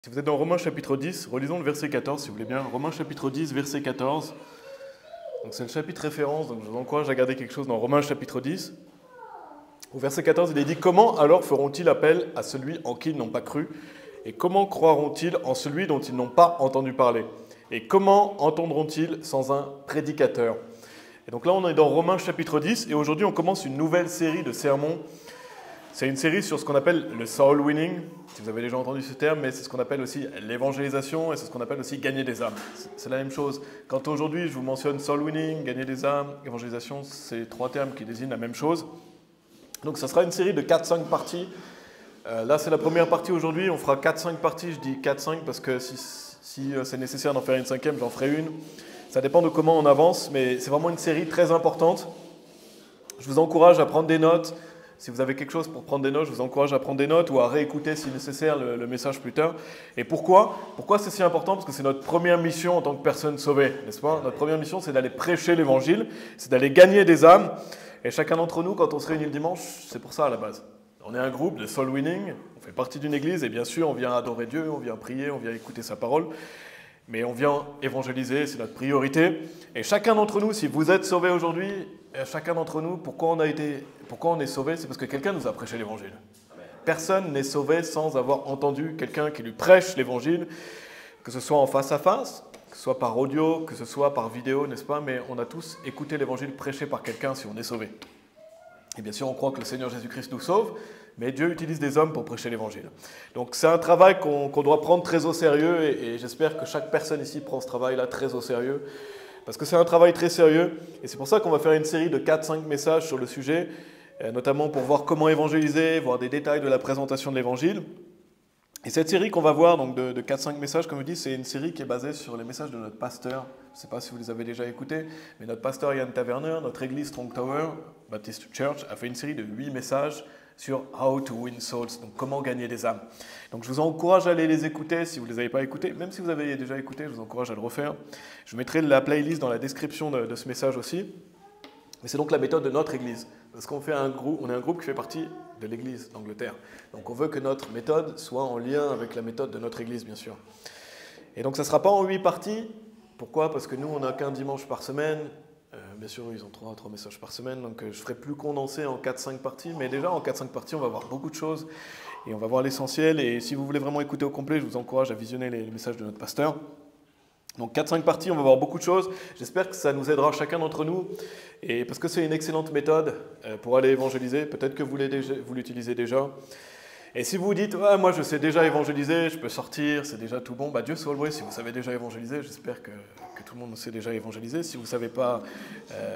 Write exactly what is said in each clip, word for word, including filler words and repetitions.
Si vous êtes dans Romains chapitre dix, relisons le verset quatorze si vous voulez bien. Romains chapitre dix, verset quatorze. Donc c'est le chapitre référence, donc je vous encourage à garder quelque chose dans Romains chapitre dix. Au verset quatorze, il est dit « Comment alors feront-ils appel à celui en qui ils n'ont pas cru ? Et comment croiront-ils en celui dont ils n'ont pas entendu parler ? Et comment entendront-ils sans un prédicateur ?» Et donc là, on est dans Romains chapitre dix, et aujourd'hui, on commence une nouvelle série de sermons. C'est une série sur ce qu'on appelle le soul winning, si vous avez déjà entendu ce terme, mais c'est ce qu'on appelle aussi l'évangélisation et c'est ce qu'on appelle aussi gagner des âmes. C'est la même chose. Quand aujourd'hui je vous mentionne soul winning, gagner des âmes, évangélisation, c'est trois termes qui désignent la même chose. Donc ça sera une série de quatre cinq parties. Euh, là c'est la première partie aujourd'hui, on fera quatre cinq parties, je dis quatre cinq parce que si, si c'est nécessaire d'en faire une cinquième, j'en ferai une. Ça dépend de comment on avance, mais c'est vraiment une série très importante. Je vous encourage à prendre des notes. Si vous avez quelque chose pour prendre des notes, je vous encourage à prendre des notes ou à réécouter si nécessaire le, le message plus tard. Et pourquoi Pourquoi c'est si important? Parce que c'est notre première mission en tant que personne sauvée, n'est-ce pas? Notre première mission, c'est d'aller prêcher l'évangile, c'est d'aller gagner des âmes. Et chacun d'entre nous, quand on se réunit le dimanche, c'est pour ça à la base. On est un groupe de soul winning, on fait partie d'une église et bien sûr, on vient adorer Dieu, on vient prier, on vient écouter sa parole. Mais on vient évangéliser, c'est notre priorité. Et chacun d'entre nous, si vous êtes sauvé aujourd'hui, chacun d'entre nous, pourquoi on a été, pourquoi on est sauvé? C'est parce que quelqu'un nous a prêché l'évangile. Personne n'est sauvé sans avoir entendu quelqu'un qui lui prêche l'évangile, que ce soit en face à face, que ce soit par audio, que ce soit par vidéo, n'est-ce pas? Mais on a tous écouté l'évangile prêché par quelqu'un si on est sauvé. Et bien sûr, on croit que le Seigneur Jésus-Christ nous sauve, mais Dieu utilise des hommes pour prêcher l'évangile. Donc c'est un travail qu'on qu'on doit prendre très au sérieux et, et j'espère que chaque personne ici prend ce travail-là très au sérieux parce que c'est un travail très sérieux et c'est pour ça qu'on va faire une série de quatre cinq messages sur le sujet, euh, notamment pour voir comment évangéliser, voir des détails de la présentation de l'évangile. Et cette série qu'on va voir donc de, de quatre cinq messages, comme je dis, c'est une série qui est basée sur les messages de notre pasteur. Je ne sais pas si vous les avez déjà écoutés, mais notre pasteur Yann Taverner, notre église Strong Tower Baptist Church, a fait une série de huit messages sur How to Win Souls, donc comment gagner des âmes. Donc je vous encourage à aller les écouter si vous ne les avez pas écoutés, même si vous avez déjà écouté, je vous encourage à le refaire. Je mettrai la playlist dans la description de, de ce message aussi. Mais c'est donc la méthode de notre église, parce qu'on fait un groupe, on est un groupe qui fait partie de l'église d'Angleterre. Donc on veut que notre méthode soit en lien avec la méthode de notre église, bien sûr. Et donc ça ne sera pas en huit parties. Pourquoi? Parce que nous, on n'a qu'un dimanche par semaine. Euh, bien sûr, ils ont trois, trois messages par semaine, donc euh, je ferai plus condensé en quatre cinq parties. Mais déjà, en quatre cinq parties, on va voir beaucoup de choses et on va voir l'essentiel. Et si vous voulez vraiment écouter au complet, je vous encourage à visionner les, les messages de notre pasteur. Donc quatre cinq parties, on va voir beaucoup de choses. J'espère que ça nous aidera chacun d'entre nous. Et parce que c'est une excellente méthode pour aller évangéliser. Peut-être que vous l'utilisez déjà. Et si vous vous dites ah, « moi je sais déjà évangéliser, je peux sortir, c'est déjà tout bon », bah Dieu soit loué si vous savez déjà évangéliser. J'espère que, que tout le monde sait déjà évangéliser. Si vous ne savez pas, euh,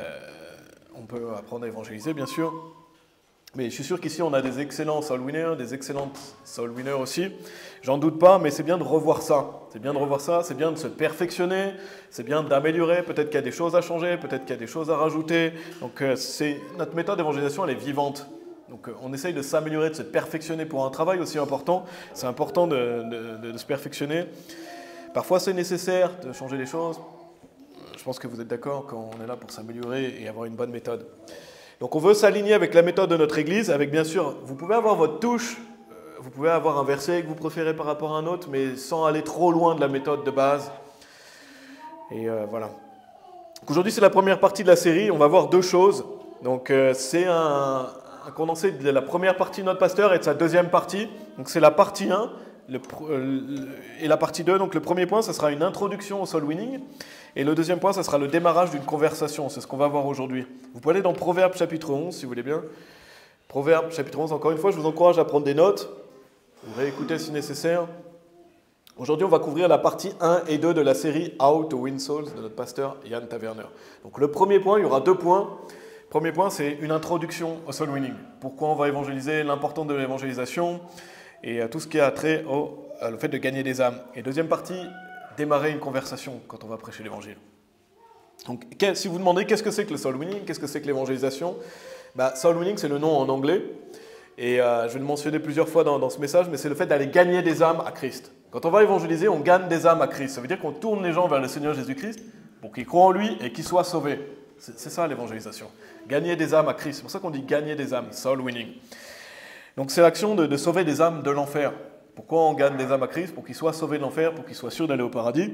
on peut apprendre à évangéliser, bien sûr. Mais je suis sûr qu'ici, on a des excellents soul winners, des excellentes soul winners aussi. J'en doute pas, mais c'est bien de revoir ça. C'est bien de revoir ça, c'est bien de se perfectionner, c'est bien d'améliorer. Peut-être qu'il y a des choses à changer, peut-être qu'il y a des choses à rajouter. Donc, euh, notre méthode d'évangélisation, elle est vivante. Donc, euh, on essaye de s'améliorer, de se perfectionner pour un travail aussi important. C'est important de, de, de, de se perfectionner. Parfois, c'est nécessaire de changer les choses. Je pense que vous êtes d'accord quand on est là pour s'améliorer et avoir une bonne méthode. Donc on veut s'aligner avec la méthode de notre église, avec bien sûr, vous pouvez avoir votre touche, vous pouvez avoir un verset que vous préférez par rapport à un autre, mais sans aller trop loin de la méthode de base. Et euh, voilà. Aujourd'hui c'est la première partie de la série, on va voir deux choses. Donc euh, c'est un, un condensé de la première partie de notre pasteur et de sa deuxième partie. Donc c'est la partie un le, le, et la partie deux. Donc le premier point, ça sera une introduction au soul winning. Et le deuxième point, ça sera le démarrage d'une conversation. C'est ce qu'on va voir aujourd'hui. Vous pouvez aller dans Proverbes chapitre onze, si vous voulez bien. Proverbes chapitre onze, encore une fois, je vous encourage à prendre des notes. Vous réécoutez si nécessaire. Aujourd'hui, on va couvrir la partie un et deux de la série How to Win Souls de notre pasteur Yann Taverner. Donc le premier point, il y aura deux points. Le premier point, c'est une introduction au soul winning. Pourquoi on va évangéliser, l'importance de l'évangélisation et tout ce qui a trait au, au fait de gagner des âmes. Et deuxième partie, démarrer une conversation quand on va prêcher l'évangile. Donc, si vous demandez qu'est-ce que c'est que le soul winning, qu'est-ce que c'est que l'évangélisation, bah, soul winning, c'est le nom en anglais. Et euh, je vais le mentionner plusieurs fois dans, dans ce message, mais c'est le fait d'aller gagner des âmes à Christ. Quand on va évangéliser, on gagne des âmes à Christ. Ça veut dire qu'on tourne les gens vers le Seigneur Jésus-Christ pour qu'ils croient en lui et qu'ils soient sauvés. C'est ça l'évangélisation. Gagner des âmes à Christ. C'est pour ça qu'on dit gagner des âmes, soul winning. Donc c'est l'action de, de sauver des âmes de l'enfer. Pourquoi on gagne des âmes à Christ? Pour qu'ils soient sauvés de l'enfer, pour qu'ils soient sûrs d'aller au paradis.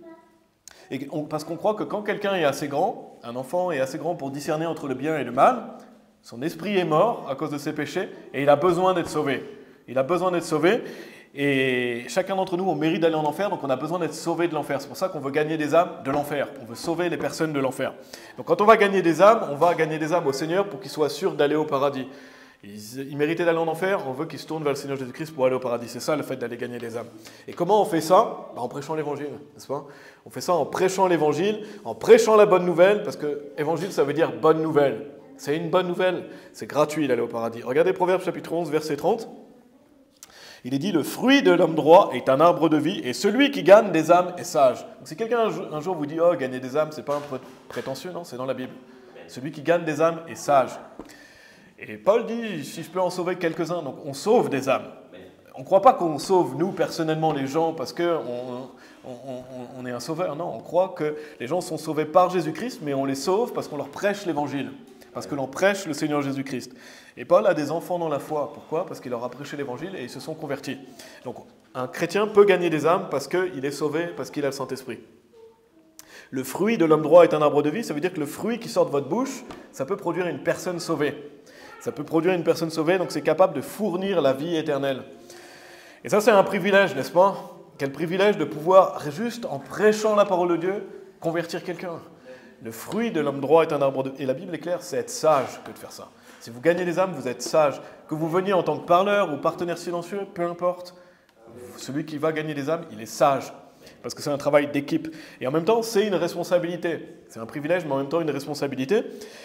Et on, parce qu'on croit que quand quelqu'un est assez grand, un enfant est assez grand pour discerner entre le bien et le mal, son esprit est mort à cause de ses péchés et il a besoin d'être sauvé. Il a besoin d'être sauvé et chacun d'entre nous, on mérite d'aller en enfer, donc on a besoin d'être sauvé de l'enfer. C'est pour ça qu'on veut gagner des âmes de l'enfer. On veut sauver les personnes de l'enfer. Donc quand on va gagner des âmes, on va gagner des âmes au Seigneur pour qu'ils soient sûrs d'aller au paradis. Ils, ils méritaient d'aller en enfer, on veut qu'ils se tournent vers le Seigneur Jésus-Christ pour aller au paradis. C'est ça le fait d'aller gagner des âmes. Et comment on fait ça? Ben, en prêchant l'évangile, n'est-ce pas? On fait ça en prêchant l'évangile, en prêchant la bonne nouvelle, parce que évangile ça veut dire bonne nouvelle. C'est une bonne nouvelle, c'est gratuit d'aller au paradis. Regardez Proverbes chapitre onze, verset trente. Il est dit, le fruit de l'homme droit est un arbre de vie, et celui qui gagne des âmes est sage. Donc, si quelqu'un un jour vous dit, oh, gagner des âmes, c'est pas un prétentieux, non, c'est dans la Bible. Celui qui gagne des âmes est sage. Et Paul dit, si je peux en sauver quelques-uns, donc on sauve des âmes. On ne croit pas qu'on sauve, nous, personnellement, les gens, parce qu'on on, on, on est un sauveur. Non, on croit que les gens sont sauvés par Jésus-Christ, mais on les sauve parce qu'on leur prêche l'évangile, parce que l'on prêche le Seigneur Jésus-Christ. Et Paul a des enfants dans la foi. Pourquoi? Parce qu'il leur a prêché l'évangile et ils se sont convertis. Donc, un chrétien peut gagner des âmes parce qu'il est sauvé, parce qu'il a le Saint-Esprit. Le fruit de l'homme droit est un arbre de vie. Ça veut dire que le fruit qui sort de votre bouche, ça peut produire une personne sauvée. Ça peut produire une personne sauvée, donc c'est capable de fournir la vie éternelle. Et ça, c'est un privilège, n'est-ce pas? Quel privilège de pouvoir, juste en prêchant la parole de Dieu, convertir quelqu'un. Le fruit de l'homme droit est un arbre de vie. Et la Bible est claire, c'est être sage que de faire ça. Si vous gagnez des âmes, vous êtes sage. Que vous veniez en tant que parleur ou partenaire silencieux, peu importe. Celui qui va gagner des âmes, il est sage. Parce que c'est un travail d'équipe. Et en même temps, c'est une responsabilité. C'est un privilège, mais en même temps une responsabilité.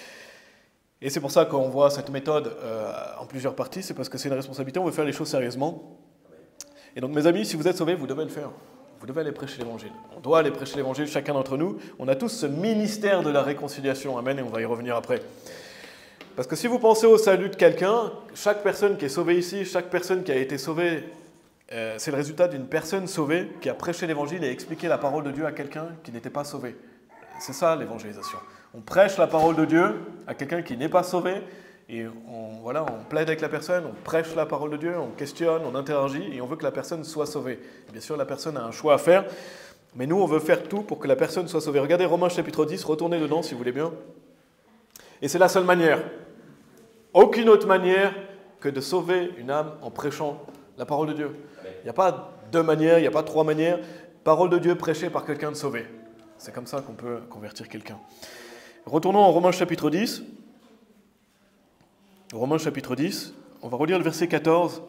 Et c'est pour ça qu'on voit cette méthode euh, en plusieurs parties. C'est parce que c'est une responsabilité, on veut faire les choses sérieusement. Et donc mes amis, si vous êtes sauvés, vous devez le faire. Vous devez aller prêcher l'évangile. On doit aller prêcher l'évangile, chacun d'entre nous. On a tous ce ministère de la réconciliation. Amen, et on va y revenir après. Parce que si vous pensez au salut de quelqu'un, chaque personne qui est sauvée ici, chaque personne qui a été sauvée, euh, c'est le résultat d'une personne sauvée qui a prêché l'évangile et expliqué la parole de Dieu à quelqu'un qui n'était pas sauvé. C'est ça l'évangélisation. On prêche la parole de Dieu à quelqu'un qui n'est pas sauvé et on, voilà, on plaide avec la personne, on prêche la parole de Dieu, on questionne, on interagit et on veut que la personne soit sauvée. Et bien sûr, la personne a un choix à faire, mais nous, on veut faire tout pour que la personne soit sauvée. Regardez Romains chapitre dix, retournez dedans si vous voulez bien. Et c'est la seule manière. Aucune autre manière que de sauver une âme en prêchant la parole de Dieu. Il n'y a pas deux manières, il n'y a pas trois manières. Parole de Dieu prêchée par quelqu'un de sauvé. C'est comme ça qu'on peut convertir quelqu'un. Retournons en Romains chapitre dix. Romains chapitre dix, on va relire le verset quatorze.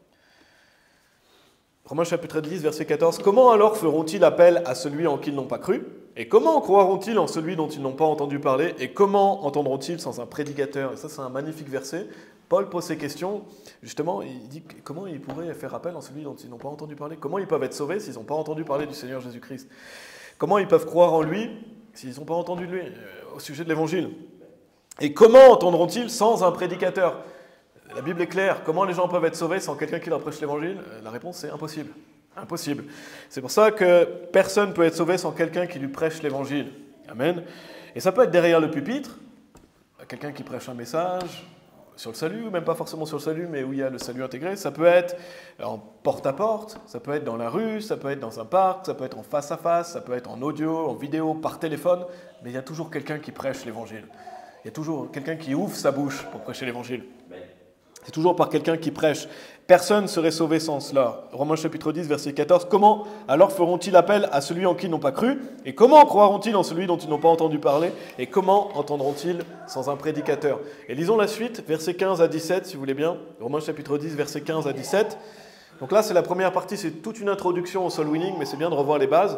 Romains chapitre dix, verset quatorze. Comment alors feront-ils appel à celui en qui ils n'ont pas cru? Et comment croiront-ils en celui dont ils n'ont pas entendu parler? Et comment entendront-ils sans un prédicateur? Et ça, c'est un magnifique verset. Paul pose ces questions. Justement, il dit comment ils pourraient faire appel en celui dont ils n'ont pas entendu parler? Comment ils peuvent être sauvés s'ils n'ont pas entendu parler du Seigneur Jésus-Christ? Comment ils peuvent croire en lui s'ils n'ont pas entendu de lui au sujet de l'Évangile? Et comment entendront-ils sans un prédicateur? La Bible est claire. Comment les gens peuvent être sauvés sans quelqu'un qui leur prêche l'Évangile? La réponse, c'est impossible. Impossible. C'est pour ça que personne ne peut être sauvé sans quelqu'un qui lui prêche l'Évangile. Amen. Et ça peut être derrière le pupitre, quelqu'un qui prêche un message sur le salut, ou même pas forcément sur le salut, mais où il y a le salut intégré. Ça peut être en porte-à-porte, ça peut être dans la rue, ça peut être dans un parc, ça peut être en face-à-face, ça peut être en audio, en vidéo, par téléphone, mais il y a toujours quelqu'un qui prêche l'Évangile. Il y a toujours quelqu'un qui ouvre sa bouche pour prêcher l'Évangile. C'est toujours par quelqu'un qui prêche. Personne ne serait sauvé sans cela. Romains chapitre dix, verset quatorze. Comment alors feront-ils appel à celui en qui ils n'ont pas cru? Et comment croiront-ils en celui dont ils n'ont pas entendu parler? Et comment entendront-ils sans un prédicateur? Et lisons la suite, versets quinze à dix-sept, si vous voulez bien. Romains chapitre dix, versets quinze à dix-sept. Donc là, c'est la première partie, c'est toute une introduction au soul winning, mais c'est bien de revoir les bases.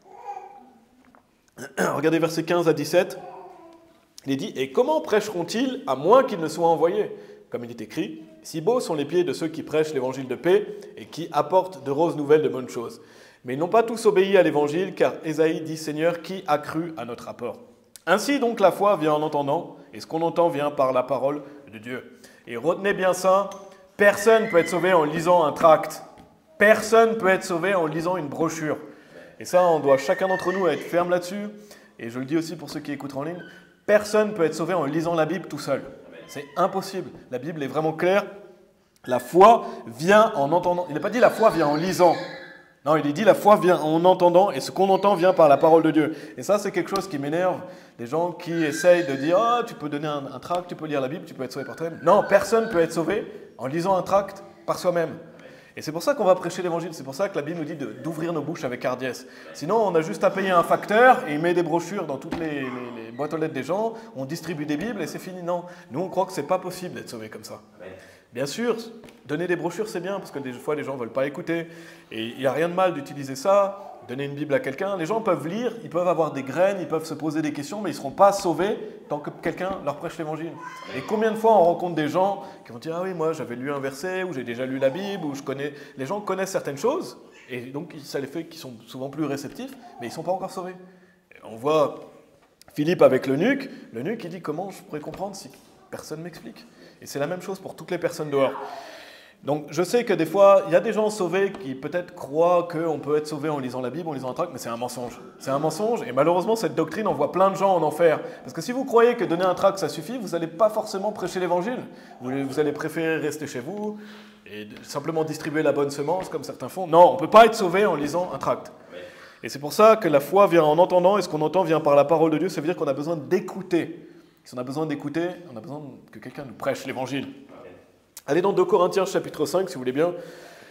Regardez versets quinze à dix-sept. Il est dit, et comment prêcheront-ils à moins qu'ils ne soient envoyés? Comme il est écrit, si beaux sont les pieds de ceux qui prêchent l'évangile de paix et qui apportent de roses nouvelles de bonnes choses. Mais ils n'ont pas tous obéi à l'évangile, car Ésaïe dit, Seigneur, qui a cru à notre apport? Ainsi donc la foi vient en entendant, et ce qu'on entend vient par la parole de Dieu. Et retenez bien ça, personne ne peut être sauvé en lisant un tract. Personne ne peut être sauvé en lisant une brochure. Et ça, on doit chacun d'entre nous être ferme là-dessus. Et je le dis aussi pour ceux qui écoutent en ligne, personne ne peut être sauvé en lisant la Bible tout seul. C'est impossible. La Bible est vraiment claire. La foi vient en entendant. Il n'a pas dit la foi vient en lisant. Non, il est dit la foi vient en entendant et ce qu'on entend vient par la parole de Dieu. Et ça, c'est quelque chose qui m'énerve. Les gens qui essayent de dire « Ah, oh, tu peux donner un, un tract, tu peux lire la Bible, tu peux être sauvé par toi-même. » Non, personne ne peut être sauvé en lisant un tract par soi-même. Et c'est pour ça qu'on va prêcher l'évangile. C'est pour ça que la Bible nous dit d'ouvrir nos bouches avec hardiesse. Sinon, on a juste à payer un facteur et il met des brochures dans toutes les, les, les boîtes aux lettres des gens. On distribue des Bibles et c'est fini. Non, nous, on croit que ce n'est pas possible d'être sauvé comme ça. Bien sûr, donner des brochures, c'est bien, parce que des fois, les gens ne veulent pas écouter. Et il n'y a rien de mal d'utiliser ça, donner une Bible à quelqu'un. Les gens peuvent lire, ils peuvent avoir des graines, ils peuvent se poser des questions, mais ils ne seront pas sauvés tant que quelqu'un leur prêche l'évangile. Et combien de fois on rencontre des gens qui vont dire « Ah oui, moi, j'avais lu un verset, ou j'ai déjà lu la Bible, ou je connais… » Les gens connaissent certaines choses, et donc ça les fait qu'ils sont souvent plus réceptifs, mais ils ne sont pas encore sauvés. Et on voit Philippe avec l'eunuque. L'eunuque, il dit « Comment je pourrais comprendre si personne ne m'explique ?» Et c'est la même chose pour toutes les personnes dehors. Donc je sais que des fois, il y a des gens sauvés qui peut-être croient qu'on peut être sauvé en lisant la Bible, en lisant un tract, mais c'est un mensonge. C'est un mensonge, et malheureusement, cette doctrine envoie plein de gens en enfer. Parce que si vous croyez que donner un tract, ça suffit, vous n'allez pas forcément prêcher l'évangile. Vous, vous allez préférer rester chez vous et simplement distribuer la bonne semence, comme certains font. Non, on ne peut pas être sauvé en lisant un tract. Et c'est pour ça que la foi vient en entendant, et ce qu'on entend vient par la parole de Dieu. Ça veut dire qu'on a besoin d'écouter. Si on a besoin d'écouter, on a besoin que quelqu'un nous prêche l'évangile. Allez dans deux Corinthiens chapitre cinq, si vous voulez bien.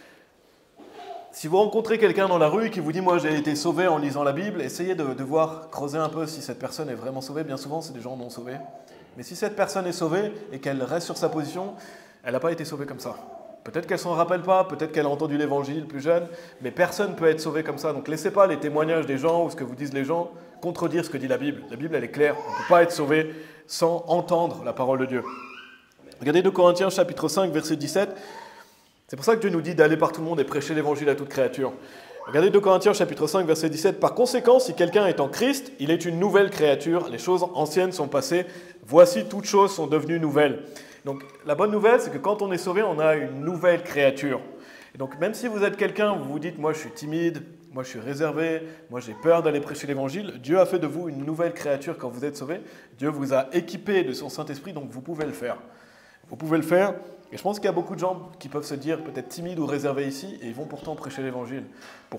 Si vous rencontrez quelqu'un dans la rue qui vous dit « Moi, j'ai été sauvé en lisant la Bible », essayez de, de voir, creuser un peu si cette personne est vraiment sauvée. Bien souvent, c'est des gens non sauvés. Mais si cette personne est sauvée et qu'elle reste sur sa position, elle n'a pas été sauvée comme ça. Peut-être qu'elle ne s'en rappelle pas, peut-être qu'elle a entendu l'évangile plus jeune, mais personne ne peut être sauvé comme ça. Donc laissez pas les témoignages des gens ou ce que vous disent les gens contredire ce que dit la Bible. La Bible, elle est claire, on ne peut pas être sauvé sans entendre la parole de Dieu. Regardez deux Corinthiens chapitre cinq, verset dix-sept. C'est pour ça que Dieu nous dit d'aller par tout le monde et prêcher l'évangile à toute créature. Regardez deux Corinthiens chapitre cinq, verset dix-sept. Par conséquent, si quelqu'un est en Christ, il est une nouvelle créature. Les choses anciennes sont passées. Voici, toutes choses sont devenues nouvelles. Donc la bonne nouvelle, c'est que quand on est sauvé, on a une nouvelle créature. Et donc même si vous êtes quelqu'un, vous vous dites « Moi, je suis timide, moi, je suis réservé, moi, j'ai peur d'aller prêcher l'évangile », Dieu a fait de vous une nouvelle créature quand vous êtes sauvé. Dieu vous a équipé de son Saint-Esprit, donc vous pouvez le faire. Vous pouvez le faire. Et je pense qu'il y a beaucoup de gens qui peuvent se dire peut-être timides ou réservés ici et ils vont pourtant prêcher l'évangile. Pourquoi ?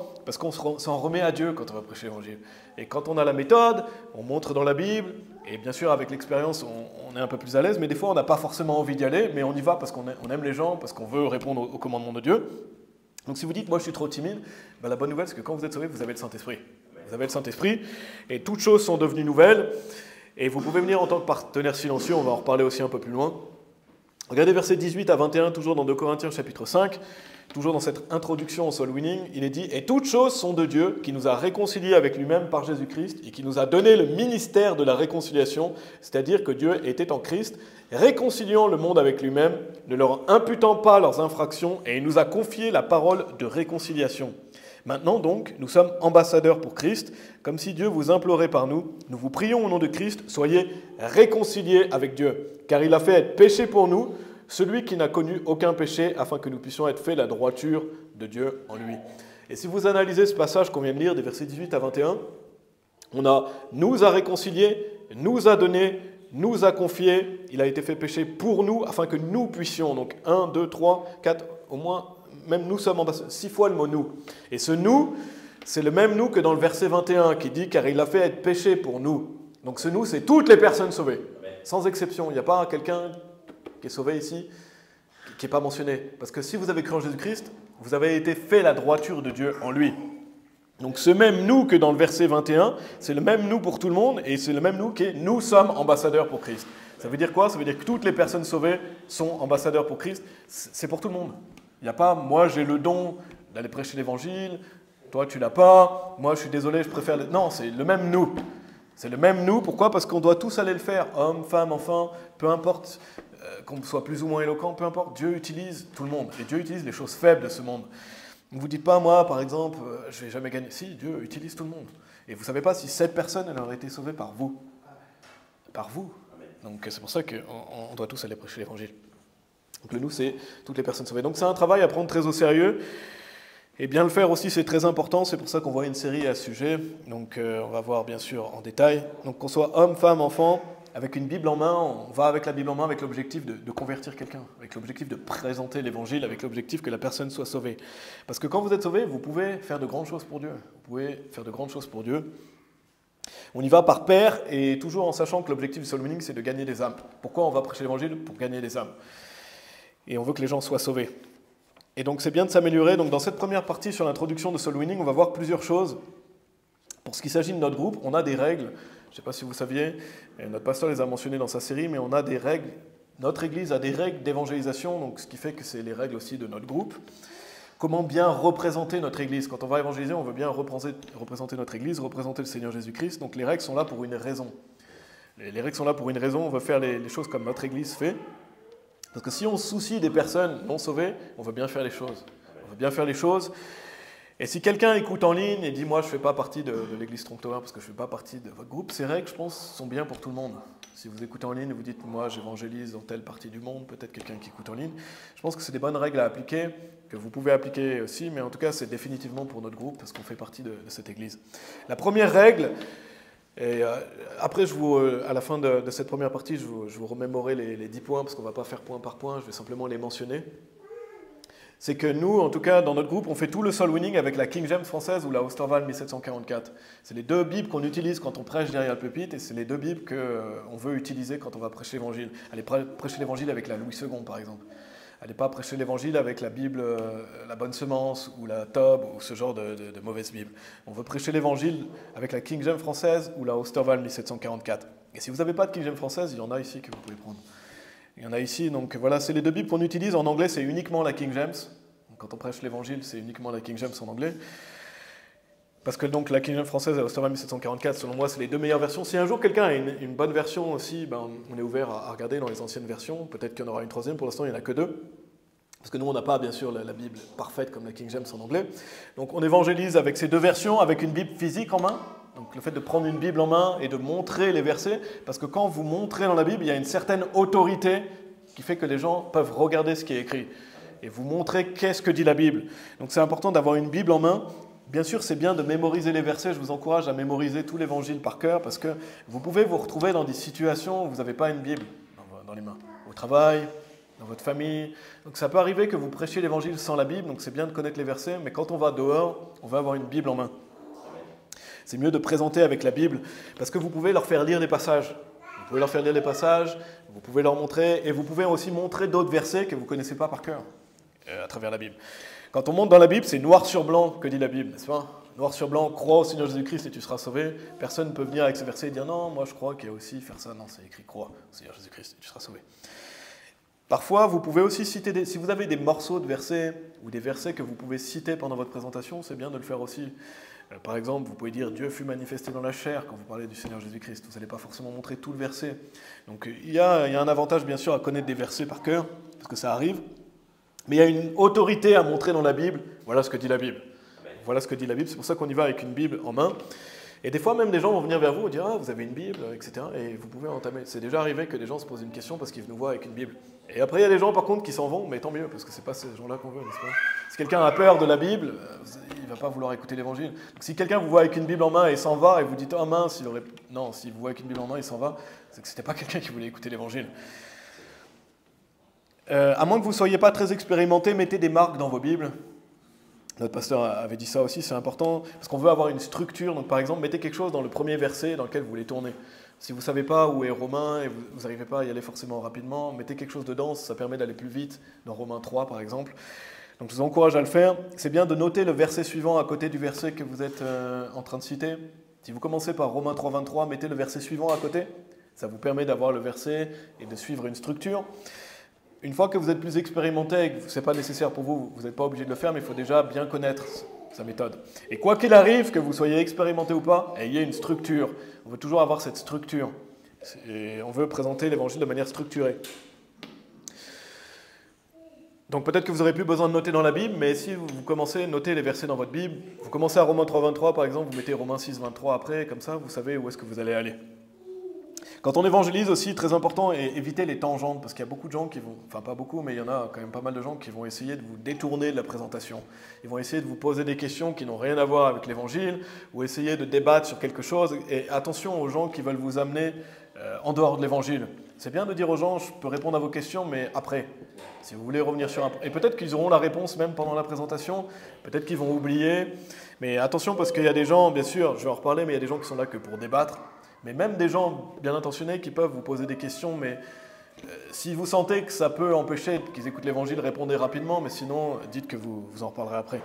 Parce qu'on s'en remet à Dieu quand on va prêcher l'évangile. Et quand on a la méthode, on montre dans la Bible, et bien sûr avec l'expérience on, on est un peu plus à l'aise, mais des fois on n'a pas forcément envie d'y aller, mais on y va parce qu'on aime les gens, parce qu'on veut répondre au, au commandement de Dieu. Donc si vous dites « moi je suis trop timide », ben, la bonne nouvelle c'est que quand vous êtes sauvé, vous avez le Saint-Esprit. Vous avez le Saint-Esprit et toutes choses sont devenues nouvelles. Et vous pouvez venir en tant que partenaire silencieux, on va en reparler aussi un peu plus loin. Regardez versets dix-huit à vingt et un, toujours dans deux Corinthiens chapitre cinq, toujours dans cette introduction au soul winning, il est dit « Et toutes choses sont de Dieu, qui nous a réconciliés avec lui-même par Jésus-Christ, et qui nous a donné le ministère de la réconciliation, c'est-à-dire que Dieu était en Christ, réconciliant le monde avec lui-même, ne leur imputant pas leurs infractions, et il nous a confié la parole de réconciliation. Maintenant donc, nous sommes ambassadeurs pour Christ, comme si Dieu vous implorait par nous. Nous vous prions au nom de Christ, soyez réconciliés avec Dieu, car il a fait être péché pour nous, celui qui n'a connu aucun péché, afin que nous puissions être faits la droiture de Dieu en lui. » Et si vous analysez ce passage qu'on vient de lire, des versets dix-huit à vingt et un, on a « nous a réconciliés, nous a donné, nous a confié, il a été fait péché pour nous, afin que nous puissions. » Donc un, deux, trois, quatre, au moins... Même nous sommes ambassadeurs, six fois le mot « nous ». Et ce « nous », c'est le même « nous » que dans le verset vingt et un qui dit « car il a fait être péché pour nous ». Donc ce « nous », c'est toutes les personnes sauvées, sans exception. Il n'y a pas quelqu'un qui est sauvé ici qui n'est pas mentionné. Parce que si vous avez cru en Jésus-Christ, vous avez été fait la droiture de Dieu en lui. Donc ce même « nous » que dans le verset vingt et un, c'est le même « nous » pour tout le monde et c'est le même « nous » qui est « nous sommes ambassadeurs pour Christ ». Ça veut dire quoi ? Ça veut dire que toutes les personnes sauvées sont ambassadeurs pour Christ. C'est pour tout le monde. Il n'y a pas « moi j'ai le don d'aller prêcher l'évangile, toi tu l'as pas, moi je suis désolé, je préfère… » Non, c'est le même « nous ». C'est le même « nous ». Pourquoi ? Parce qu'on doit tous aller le faire. Hommes, femmes, enfants, peu importe euh, qu'on soit plus ou moins éloquent, peu importe. Dieu utilise tout le monde. Et Dieu utilise les choses faibles de ce monde. Ne vous dites pas « moi par exemple, euh, je ne vais jamais gagner ». Si, Dieu utilise tout le monde. Et vous ne savez pas si cette personne elle aurait été sauvée par vous. Par vous. Donc c'est pour ça qu'on doit tous aller prêcher l'évangile. Donc le nous, c'est toutes les personnes sauvées. Donc c'est un travail à prendre très au sérieux. Et bien le faire aussi, c'est très important. C'est pour ça qu'on voit une série à ce sujet. Donc euh, on va voir bien sûr en détail. Donc qu'on soit homme, femme, enfant, avec une Bible en main, on va avec la Bible en main avec l'objectif de, de convertir quelqu'un, avec l'objectif de présenter l'Évangile, avec l'objectif que la personne soit sauvée. Parce que quand vous êtes sauvé, vous pouvez faire de grandes choses pour Dieu. Vous pouvez faire de grandes choses pour Dieu. On y va par paire et toujours en sachant que l'objectif du soul winning, c'est de gagner des âmes. Pourquoi on va prêcher l'Évangile? Pour gagner des âmes. Et on veut que les gens soient sauvés. Et donc c'est bien de s'améliorer. Donc dans cette première partie sur l'introduction de soul winning, on va voir plusieurs choses. Pour ce qui s'agit de notre groupe, on a des règles. Je ne sais pas si vous saviez, notre pasteur les a mentionnées dans sa série, mais on a des règles. Notre Église a des règles d'évangélisation, donc ce qui fait que c'est les règles aussi de notre groupe. Comment bien représenter notre Église? Quand on va évangéliser, on veut bien représenter notre Église, représenter le Seigneur Jésus-Christ. Donc les règles sont là pour une raison. Les règles sont là pour une raison. On veut faire les choses comme notre Église fait. Parce que si on se soucie des personnes non sauvées, on veut bien faire les choses. On veut bien faire les choses. Et si quelqu'un écoute en ligne et dit « moi je ne fais pas partie de, de l'église Tronctower parce que je ne fais pas partie de votre groupe », ces règles, je pense, sont bien pour tout le monde. Si vous écoutez en ligne et vous dites « moi j'évangélise dans telle partie du monde », peut-être quelqu'un qui écoute en ligne, je pense que c'est des bonnes règles à appliquer, que vous pouvez appliquer aussi, mais en tout cas c'est définitivement pour notre groupe parce qu'on fait partie de, de cette église. La première règle, et euh, après je vous, euh, à la fin de, de cette première partie, je vous, je vous remémorerai les, les dix points parce qu'on ne va pas faire point par point, je vais simplement les mentionner. C'est que nous, en tout cas, dans notre groupe, on fait tout le soul winning avec la King James française ou la Osterwald mille sept cent quarante-quatre. C'est les deux Bibles qu'on utilise quand on prêche derrière le pupitre et c'est les deux Bibles qu'on veut utiliser quand on va prêcher l'Évangile. Allez prêcher l'Évangile avec la Louis second, par exemple. Allez pas prêcher l'Évangile avec la Bible, euh, la Bonne Semence ou la Tob ou ce genre de, de, de mauvaise Bible. On veut prêcher l'Évangile avec la King James française ou la Osterwald mille sept cent quarante-quatre. Et si vous n'avez pas de King James française, il y en a ici que vous pouvez prendre. Il y en a ici, donc voilà, c'est les deux Bibles qu'on utilise. En anglais, c'est uniquement la King James. Quand on prêche l'Évangile, c'est uniquement la King James en anglais. Parce que donc la King James française et la Osterwald mille sept cent quarante-quatre, selon moi, c'est les deux meilleures versions. Si un jour quelqu'un a une, une bonne version aussi, ben, on est ouvert à, à regarder dans les anciennes versions. Peut-être qu'il y en aura une troisième. Pour l'instant, il n'y en a que deux. Parce que nous, on n'a pas, bien sûr, la, la Bible parfaite comme la King James en anglais. Donc on évangélise avec ces deux versions, avec une Bible physique en main. Donc le fait de prendre une Bible en main et de montrer les versets. Parce que quand vous montrez dans la Bible, il y a une certaine autorité qui fait que les gens peuvent regarder ce qui est écrit. Et vous montrer qu'est-ce que dit la Bible. Donc c'est important d'avoir une Bible en main. Bien sûr, c'est bien de mémoriser les versets. Je vous encourage à mémoriser tout l'Évangile par cœur parce que vous pouvez vous retrouver dans des situations où vous n'avez pas une Bible dans les mains. Au travail, dans votre famille. Donc ça peut arriver que vous prêchiez l'Évangile sans la Bible, donc c'est bien de connaître les versets, mais quand on va dehors, on va avoir une Bible en main. C'est mieux de présenter avec la Bible parce que vous pouvez leur faire lire des passages. Vous pouvez leur faire lire des passages, vous pouvez leur montrer, et vous pouvez aussi montrer d'autres versets que vous ne connaissez pas par cœur. À travers la Bible. Quand on monte dans la Bible, c'est noir sur blanc que dit la Bible, n'est-ce pas? Noir sur blanc, crois au Seigneur Jésus-Christ et tu seras sauvé. Personne ne peut venir avec ce verset et dire non, moi je crois qu'il y a aussi faire ça. Non, c'est écrit crois au Seigneur Jésus-Christ et tu seras sauvé. Parfois, vous pouvez aussi citer, des, si vous avez des morceaux de versets ou des versets que vous pouvez citer pendant votre présentation, c'est bien de le faire aussi. Euh, par exemple, vous pouvez dire Dieu fut manifesté dans la chair quand vous parlez du Seigneur Jésus-Christ. Vous n'allez pas forcément montrer tout le verset. Donc il y a, il y a un avantage bien sûr à connaître des versets par cœur, parce que ça arrive. Mais il y a une autorité à montrer dans la Bible. Voilà ce que dit la Bible. Voilà ce que dit la Bible. C'est pour ça qu'on y va avec une Bible en main. Et des fois, même des gens vont venir vers vous et dire « Ah, vous avez une Bible, et cetera » Et vous pouvez entamer. C'est déjà arrivé que des gens se posent une question parce qu'ils nous voient avec une Bible. Et après, il y a des gens, par contre, qui s'en vont, mais tant mieux, parce que ce n'est pas ces gens-là qu'on veut, n'est-ce pas? Si quelqu'un a peur de la Bible, il ne va pas vouloir écouter l'Évangile. Donc si quelqu'un vous voit avec une Bible en main et s'en va, et vous dites « Ah mince, il aurait... » Non, s'il vous voit avec une Bible en main et s'en va, c'est que ce n'était pas quelqu'un qui voulait écouter l'Évangile. Euh, à moins que vous ne soyez pas très expérimenté, mettez des marques dans vos Bibles. Notre pasteur avait dit ça aussi, c'est important, parce qu'on veut avoir une structure. Donc par exemple, mettez quelque chose dans le premier verset dans lequel vous voulez tourner. Si vous ne savez pas où est Romains et vous n'arrivez pas à y aller forcément rapidement, mettez quelque chose dedans, ça permet d'aller plus vite, dans Romains trois par exemple. Donc je vous encourage à le faire. C'est bien de noter le verset suivant à côté du verset que vous êtes euh, en train de citer. Si vous commencez par Romains trois vingt-trois, mettez le verset suivant à côté. Ça vous permet d'avoir le verset et de suivre une structure. Une fois que vous êtes plus expérimenté et que ce n'est pas nécessaire pour vous, vous n'êtes pas obligé de le faire, mais il faut déjà bien connaître sa méthode. Et quoi qu'il arrive, que vous soyez expérimenté ou pas, ayez une structure. On veut toujours avoir cette structure. Et on veut présenter l'Évangile de manière structurée. Donc peut-être que vous n'aurez plus besoin de noter dans la Bible, mais si vous commencez à noter les versets dans votre Bible, vous commencez à Romains trois vingt-trois par exemple, vous mettez Romains six vingt-trois après, comme ça vous savez où est-ce que vous allez aller. Quand on évangélise aussi, très important, et éviter les tangentes, parce qu'il y a beaucoup de gens qui vont, enfin pas beaucoup, mais il y en a quand même pas mal de gens qui vont essayer de vous détourner de la présentation. Ils vont essayer de vous poser des questions qui n'ont rien à voir avec l'évangile, ou essayer de débattre sur quelque chose. Et attention aux gens qui veulent vous amener euh, en dehors de l'évangile. C'est bien de dire aux gens, je peux répondre à vos questions, mais après, si vous voulez revenir sur un... Et peut-être qu'ils auront la réponse même pendant la présentation, peut-être qu'ils vont oublier, mais attention parce qu'il y a des gens, bien sûr, je vais en reparler, mais il y a des gens qui sont là que pour débattre, mais même des gens bien intentionnés qui peuvent vous poser des questions, mais euh, si vous sentez que ça peut empêcher qu'ils écoutent l'évangile, répondez rapidement, mais sinon, dites que vous, vous en reparlerez après.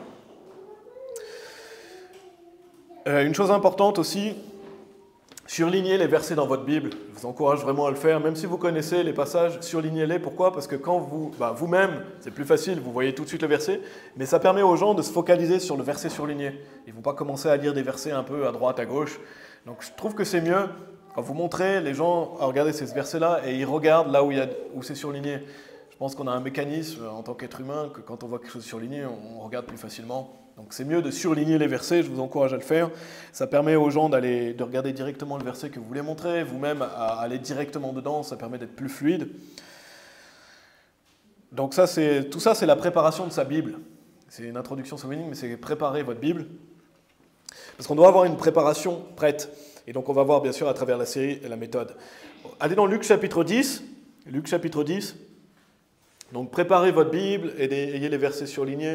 Euh, une chose importante aussi, surlignez les versets dans votre Bible. Je vous encourage vraiment à le faire, même si vous connaissez les passages, surlignez-les. Pourquoi? Parce que quand vous, bah, vous-même, c'est plus facile, vous voyez tout de suite le verset, mais ça permet aux gens de se focaliser sur le verset surligné. Ils ne vont pas commencer à lire des versets un peu à droite, à gauche. Donc je trouve que c'est mieux, quand vous montrez les gens à regarder ces versets-là, et ils regardent là où, il y a, où c'est surligné. Je pense qu'on a un mécanisme en tant qu'être humain, que quand on voit quelque chose surligné, on, on regarde plus facilement. Donc c'est mieux de surligner les versets, je vous encourage à le faire. Ça permet aux gens d'aller, de regarder directement le verset que vous voulez montrer, vous-même à aller directement dedans, ça permet d'être plus fluide. Donc ça, c'est, tout ça, c'est la préparation de sa Bible. C'est une introduction sur Winning, mais c'est préparer votre Bible. Parce qu'on doit avoir une préparation prête. Et donc on va voir bien sûr à travers la série la méthode. Allez dans Luc chapitre dix. Luc chapitre dix. Donc préparez votre Bible, et ayez les versets surlignés.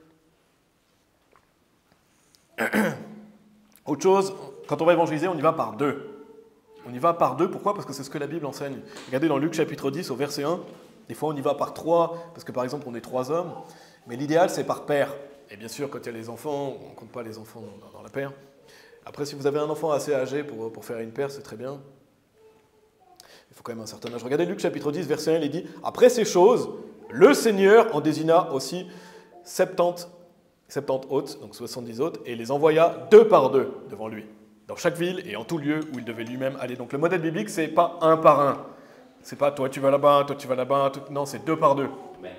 Autre chose, quand on va évangéliser, on y va par deux. On y va par deux, pourquoi? Parce que c'est ce que la Bible enseigne. Regardez dans Luc chapitre dix, au verset un, des fois on y va par trois, parce que par exemple on est trois hommes, mais l'idéal c'est par paire. Et bien sûr, quand il y a les enfants, on ne compte pas les enfants dans, dans la paire. Après, si vous avez un enfant assez âgé pour, pour faire une paire, c'est très bien. Il faut quand même un certain âge. Regardez Luc chapitre dix, verset un, il dit « Après ces choses, le Seigneur en désigna aussi septante septante hôtes, donc soixante-dix hôtes, et les envoya deux par deux devant lui, dans chaque ville et en tout lieu où il devait lui-même aller. Donc le modèle biblique, c'est pas un par un. C'est pas toi tu vas là-bas, toi tu vas là-bas, tout... non, c'est deux par deux.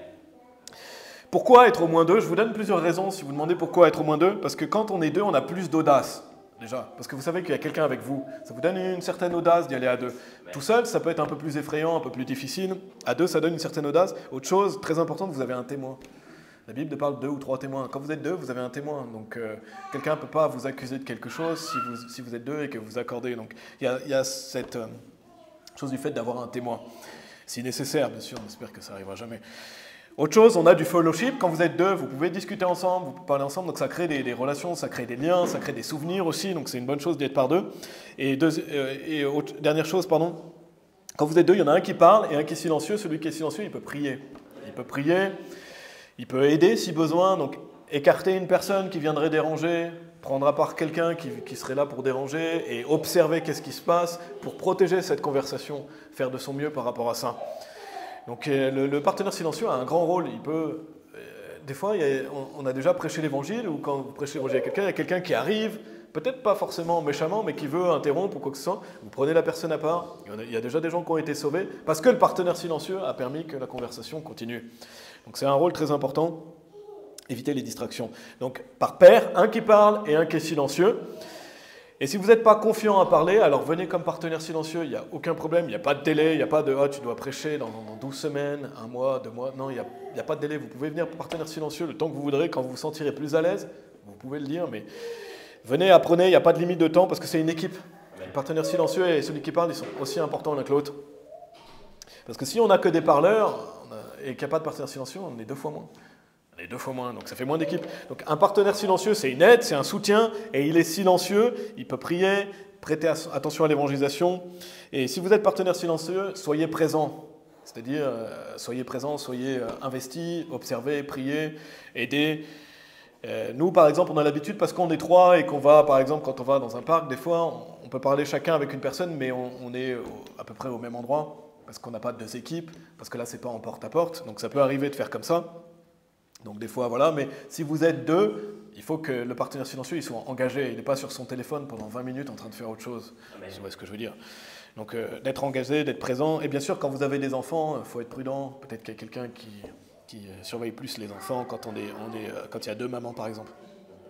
Pourquoi être au moins deux? Je vous donne plusieurs raisons si vous demandez pourquoi être au moins deux. Parce que quand on est deux, on a plus d'audace, déjà. Parce que vous savez qu'il y a quelqu'un avec vous. Ça vous donne une certaine audace d'y aller à deux. Tout seul, ça peut être un peu plus effrayant, un peu plus difficile. À deux, ça donne une certaine audace. Autre chose, très importante, vous avez un témoin. La Bible parle de deux ou trois témoins. Quand vous êtes deux, vous avez un témoin. Donc, euh, quelqu'un ne peut pas vous accuser de quelque chose si vous, si vous êtes deux et que vous vous accordez. Donc, il y a, il y a cette euh, chose du fait d'avoir un témoin. Si nécessaire, bien sûr, on espère que ça n'arrivera jamais. Autre chose, on a du fellowship. Quand vous êtes deux, vous pouvez discuter ensemble, vous pouvez parler ensemble. Donc, ça crée des, des relations, ça crée des liens, ça crée des souvenirs aussi. Donc, c'est une bonne chose d'être par deux. Et, deux, euh, et autre, dernière chose, pardon. Quand vous êtes deux, il y en a un qui parle et un qui est silencieux. Celui qui est silencieux, il peut prier. Il peut prier. Il peut aider si besoin, donc écarter une personne qui viendrait déranger, prendre à part quelqu'un qui, qui serait là pour déranger et observer qu'est-ce qui se passe pour protéger cette conversation, faire de son mieux par rapport à ça. Donc le, le partenaire silencieux a un grand rôle. Il peut, euh, des fois, il y a, on, on a déjà prêché l'évangile, ou quand vous prêchez l'évangile à quelqu'un, il y a quelqu'un qui arrive, peut-être pas forcément méchamment, mais qui veut interrompre ou quoi que ce soit. Vous prenez la personne à part. Il y, en a, il y a déjà des gens qui ont été sauvés parce que le partenaire silencieux a permis que la conversation continue. Donc c'est un rôle très important, éviter les distractions. Donc par paire, un qui parle et un qui est silencieux. Et si vous n'êtes pas confiant à parler, alors venez comme partenaire silencieux, il n'y a aucun problème, il n'y a pas de délai, il n'y a pas de « ah, tu dois prêcher dans, dans douze semaines, un mois, deux mois », non, il n'y a, il y a pas de délai, vous pouvez venir partenaire silencieux le temps que vous voudrez, quand vous vous sentirez plus à l'aise, vous pouvez le dire, mais venez, apprenez, il n'y a pas de limite de temps parce que c'est une équipe. Le partenaire silencieux et celui qui parle, ils sont aussi importants l'un que l'autre. Parce que si on n'a que des parleurs et qu'il n'y a pas de partenaire silencieux, on est deux fois moins. On est deux fois moins, donc ça fait moins d'équipes. Donc un partenaire silencieux, c'est une aide, c'est un soutien, et il est silencieux, il peut prier, prêter attention à l'évangélisation. Et si vous êtes partenaire silencieux, soyez présent. C'est-à-dire, euh, soyez présent, soyez euh, investi, observez, priez, aidez. Euh, nous, par exemple, on a l'habitude, parce qu'on est trois et qu'on va, par exemple, quand on va dans un parc, des fois, on, on peut parler chacun avec une personne, mais on, on est au, à peu près au même endroit. Parce qu'on n'a pas deux équipes, parce que là, c'est pas en porte-à-porte, donc ça peut arriver de faire comme ça. Donc des fois, voilà, mais si vous êtes deux, il faut que le partenaire silencieux il soit engagé, il n'est pas sur son téléphone pendant vingt minutes en train de faire autre chose. Vous voyez ce que je veux dire. Donc euh, d'être engagé, d'être présent, et bien sûr, quand vous avez des enfants, il faut être prudent, peut-être qu'il y a quelqu'un qui, qui surveille plus les enfants quand, on est, on est, quand il y a deux mamans, par exemple.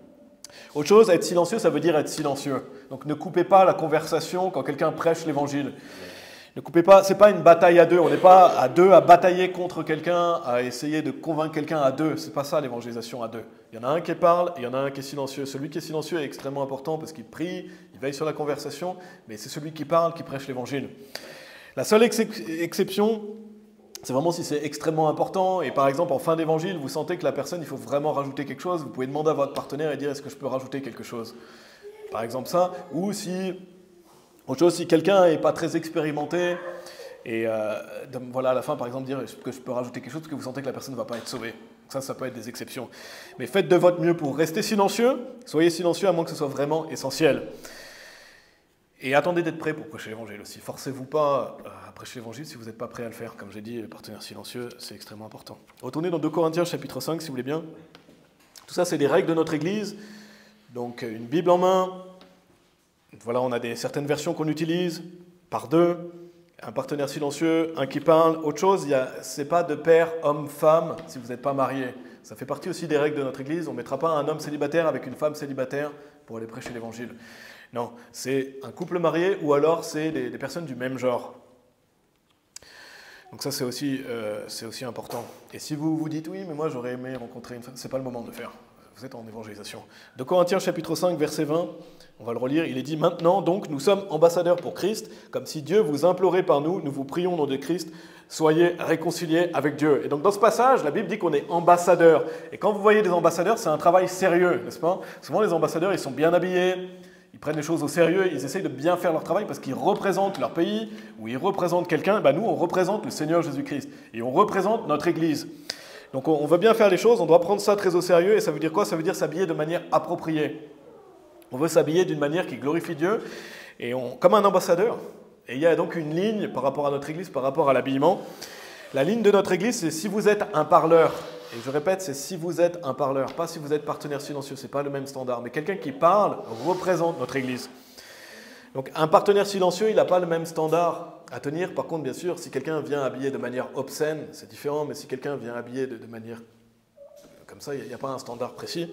Autre chose, être silencieux, ça veut dire être silencieux. Donc ne coupez pas la conversation quand quelqu'un prêche l'évangile. Ne coupez pas, c'est pas une bataille à deux. On n'est pas à deux à batailler contre quelqu'un, à essayer de convaincre quelqu'un à deux. C'est pas ça l'évangélisation à deux. Il y en a un qui parle, et il y en a un qui est silencieux. Celui qui est silencieux est extrêmement important parce qu'il prie, il veille sur la conversation, mais c'est celui qui parle qui prêche l'évangile. La seule excep- exception, c'est vraiment si c'est extrêmement important. Et par exemple, en fin d'évangile, vous sentez que la personne, il faut vraiment rajouter quelque chose. Vous pouvez demander à votre partenaire et dire est-ce que je peux rajouter quelque chose. Par exemple ça, ou si autre chose, si quelqu'un n'est pas très expérimenté, et euh, de, voilà, à la fin, par exemple, dire que je peux rajouter quelque chose parce que vous sentez que la personne ne va pas être sauvée. Ça, ça peut être des exceptions. Mais faites de votre mieux pour rester silencieux. Soyez silencieux à moins que ce soit vraiment essentiel. Et attendez d'être prêt pour prêcher l'évangile aussi. Forcez-vous pas à prêcher l'évangile si vous n'êtes pas prêt à le faire. Comme j'ai dit, le partenaire silencieux, c'est extrêmement important. Retournez dans deux Corinthiens chapitre cinq, si vous voulez bien. Tout ça, c'est des règles de notre Église. Donc, une Bible en main. Voilà, on a des, certaines versions qu'on utilise, par deux, un partenaire silencieux, un qui parle. Autre chose, ce n'est pas de pair homme-femme si vous n'êtes pas marié. Ça fait partie aussi des règles de notre Église. On ne mettra pas un homme célibataire avec une femme célibataire pour aller prêcher l'Évangile. Non, c'est un couple marié ou alors c'est des, des personnes du même genre. Donc ça, c'est aussi, euh, c'est aussi important. Et si vous vous dites, oui, mais moi j'aurais aimé rencontrer une femme, ce n'est pas le moment de le faire. Vous êtes en évangélisation. De Corinthiens chapitre cinq, verset vingt, on va le relire, il est dit « Maintenant, donc, nous sommes ambassadeurs pour Christ, comme si Dieu vous implorait par nous, nous vous prions au nom de Christ, soyez réconciliés avec Dieu. » Et donc dans ce passage, la Bible dit qu'on est ambassadeurs. Et quand vous voyez des ambassadeurs, c'est un travail sérieux, n'est-ce pas? Souvent les ambassadeurs, ils sont bien habillés, ils prennent les choses au sérieux, ils essayent de bien faire leur travail parce qu'ils représentent leur pays, ou ils représentent quelqu'un. Ben, nous, on représente le Seigneur Jésus-Christ, et on représente notre Église. Donc on veut bien faire les choses, on doit prendre ça très au sérieux, et ça veut dire quoi? Ça veut dire s'habiller de manière appropriée. On veut s'habiller d'une manière qui glorifie Dieu, et on, comme un ambassadeur. Et il y a donc une ligne par rapport à notre Église, par rapport à l'habillement. La ligne de notre Église, c'est si vous êtes un parleur. Et je répète, c'est si vous êtes un parleur, pas si vous êtes partenaire silencieux, ce n'est pas le même standard. Mais quelqu'un qui parle représente notre Église. Donc un partenaire silencieux, il n'a pas le même standard à tenir. Par contre, bien sûr, si quelqu'un vient habillé de manière obscène, c'est différent, mais si quelqu'un vient habillé de, de manière comme ça, il n'y a, a pas un standard précis.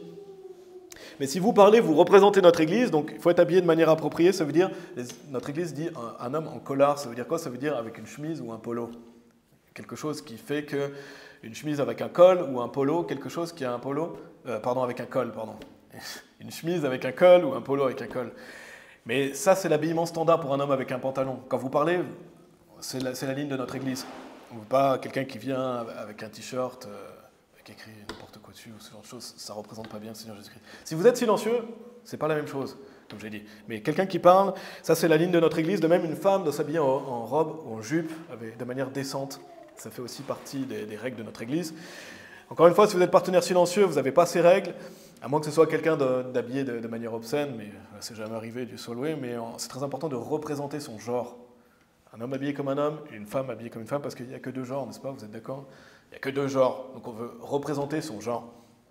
Mais si vous parlez, vous représentez notre Église, donc il faut être habillé de manière appropriée. Ça veut dire, notre Église dit un, un homme en collard, ça veut dire quoi? Ça veut dire avec une chemise ou un polo. Quelque chose qui fait que, une chemise avec un col ou un polo, quelque chose qui a un polo, euh, pardon, avec un col, pardon. Une chemise avec un col ou un polo avec un col. Mais ça, c'est l'habillement standard pour un homme avec un pantalon. Quand vous parlez, c'est la, c'est la ligne de notre Église. On ne veut pas quelqu'un qui vient avec un t-shirt, euh, avec écrit n'importe quoi dessus, ou ce genre de choses. Ça ne représente pas bien le Seigneur Jésus-Christ. Si vous êtes silencieux, ce n'est pas la même chose, comme j'ai dit. Mais quelqu'un qui parle, ça c'est la ligne de notre Église. De même, une femme doit s'habiller en, en robe ou en jupe, avec, de manière décente. Ça fait aussi partie des, des règles de notre Église. Encore une fois, si vous êtes partenaire silencieux, vous n'avez pas ces règles, à moins que ce soit quelqu'un d'habillé de, de manière obscène, mais c'est jamais arrivé, Dieu soit loué, mais c'est très important de représenter son genre. Un homme habillé comme un homme, une femme habillée comme une femme, parce qu'il n'y a que deux genres, n'est-ce pas? Vous êtes d'accord? Il n'y a que deux genres, donc on veut représenter son genre.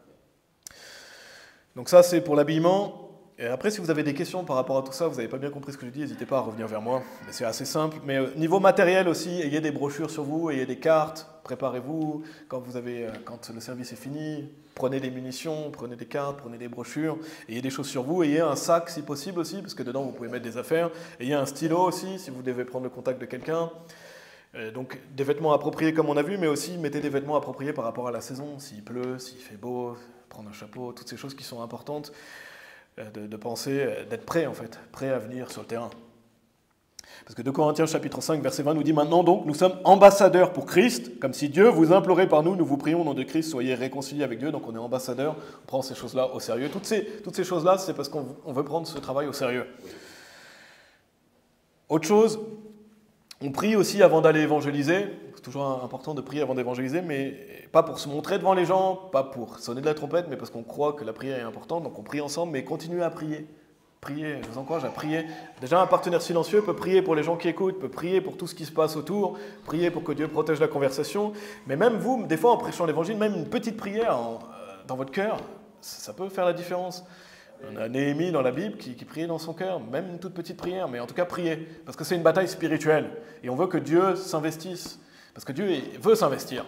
Donc ça, c'est pour l'habillement. Et après, si vous avez des questions par rapport à tout ça, vous n'avez pas bien compris ce que je dis, n'hésitez pas à revenir vers moi. C'est assez simple. Mais euh, niveau matériel aussi, ayez des brochures sur vous, ayez des cartes, préparez-vous. Quand, vous avez, euh, quand le service est fini, prenez des munitions, prenez des cartes, prenez des brochures, ayez des choses sur vous, ayez un sac si possible aussi, parce que dedans vous pouvez mettre des affaires. Ayez un stylo aussi, si vous devez prendre le contact de quelqu'un. Euh, donc des vêtements appropriés comme on a vu, mais aussi mettez des vêtements appropriés par rapport à la saison, s'il pleut, s'il fait beau, prendre un chapeau, toutes ces choses qui sont importantes. De, de penser, d'être prêt en fait, prêt à venir sur le terrain. Parce que deux Corinthiens chapitre cinq, verset vingt nous dit « Maintenant donc, nous sommes ambassadeurs pour Christ, comme si Dieu vous implorait par nous, nous vous prions au nom de Christ, soyez réconciliés avec Dieu. » Donc on est ambassadeurs, on prend ces choses-là au sérieux. Toutes ces, toutes ces choses-là, c'est parce qu'on on veut prendre ce travail au sérieux. Autre chose, on prie aussi avant d'aller évangéliser. C'est toujours important de prier avant d'évangéliser, mais pas pour se montrer devant les gens, pas pour sonner de la trompette, mais parce qu'on croit que la prière est importante, donc on prie ensemble, mais continuez à prier. Priez, je vous encourage à prier. Déjà, un partenaire silencieux peut prier pour les gens qui écoutent, peut prier pour tout ce qui se passe autour, prier pour que Dieu protège la conversation, mais même vous, des fois en prêchant l'évangile, même une petite prière en, dans votre cœur, ça peut faire la différence. On a Néhémie dans la Bible qui, qui priait dans son cœur, même une toute petite prière, mais en tout cas prier, parce que c'est une bataille spirituelle, et on veut que Dieu s'investisse, parce que Dieu veut s'investir. Donc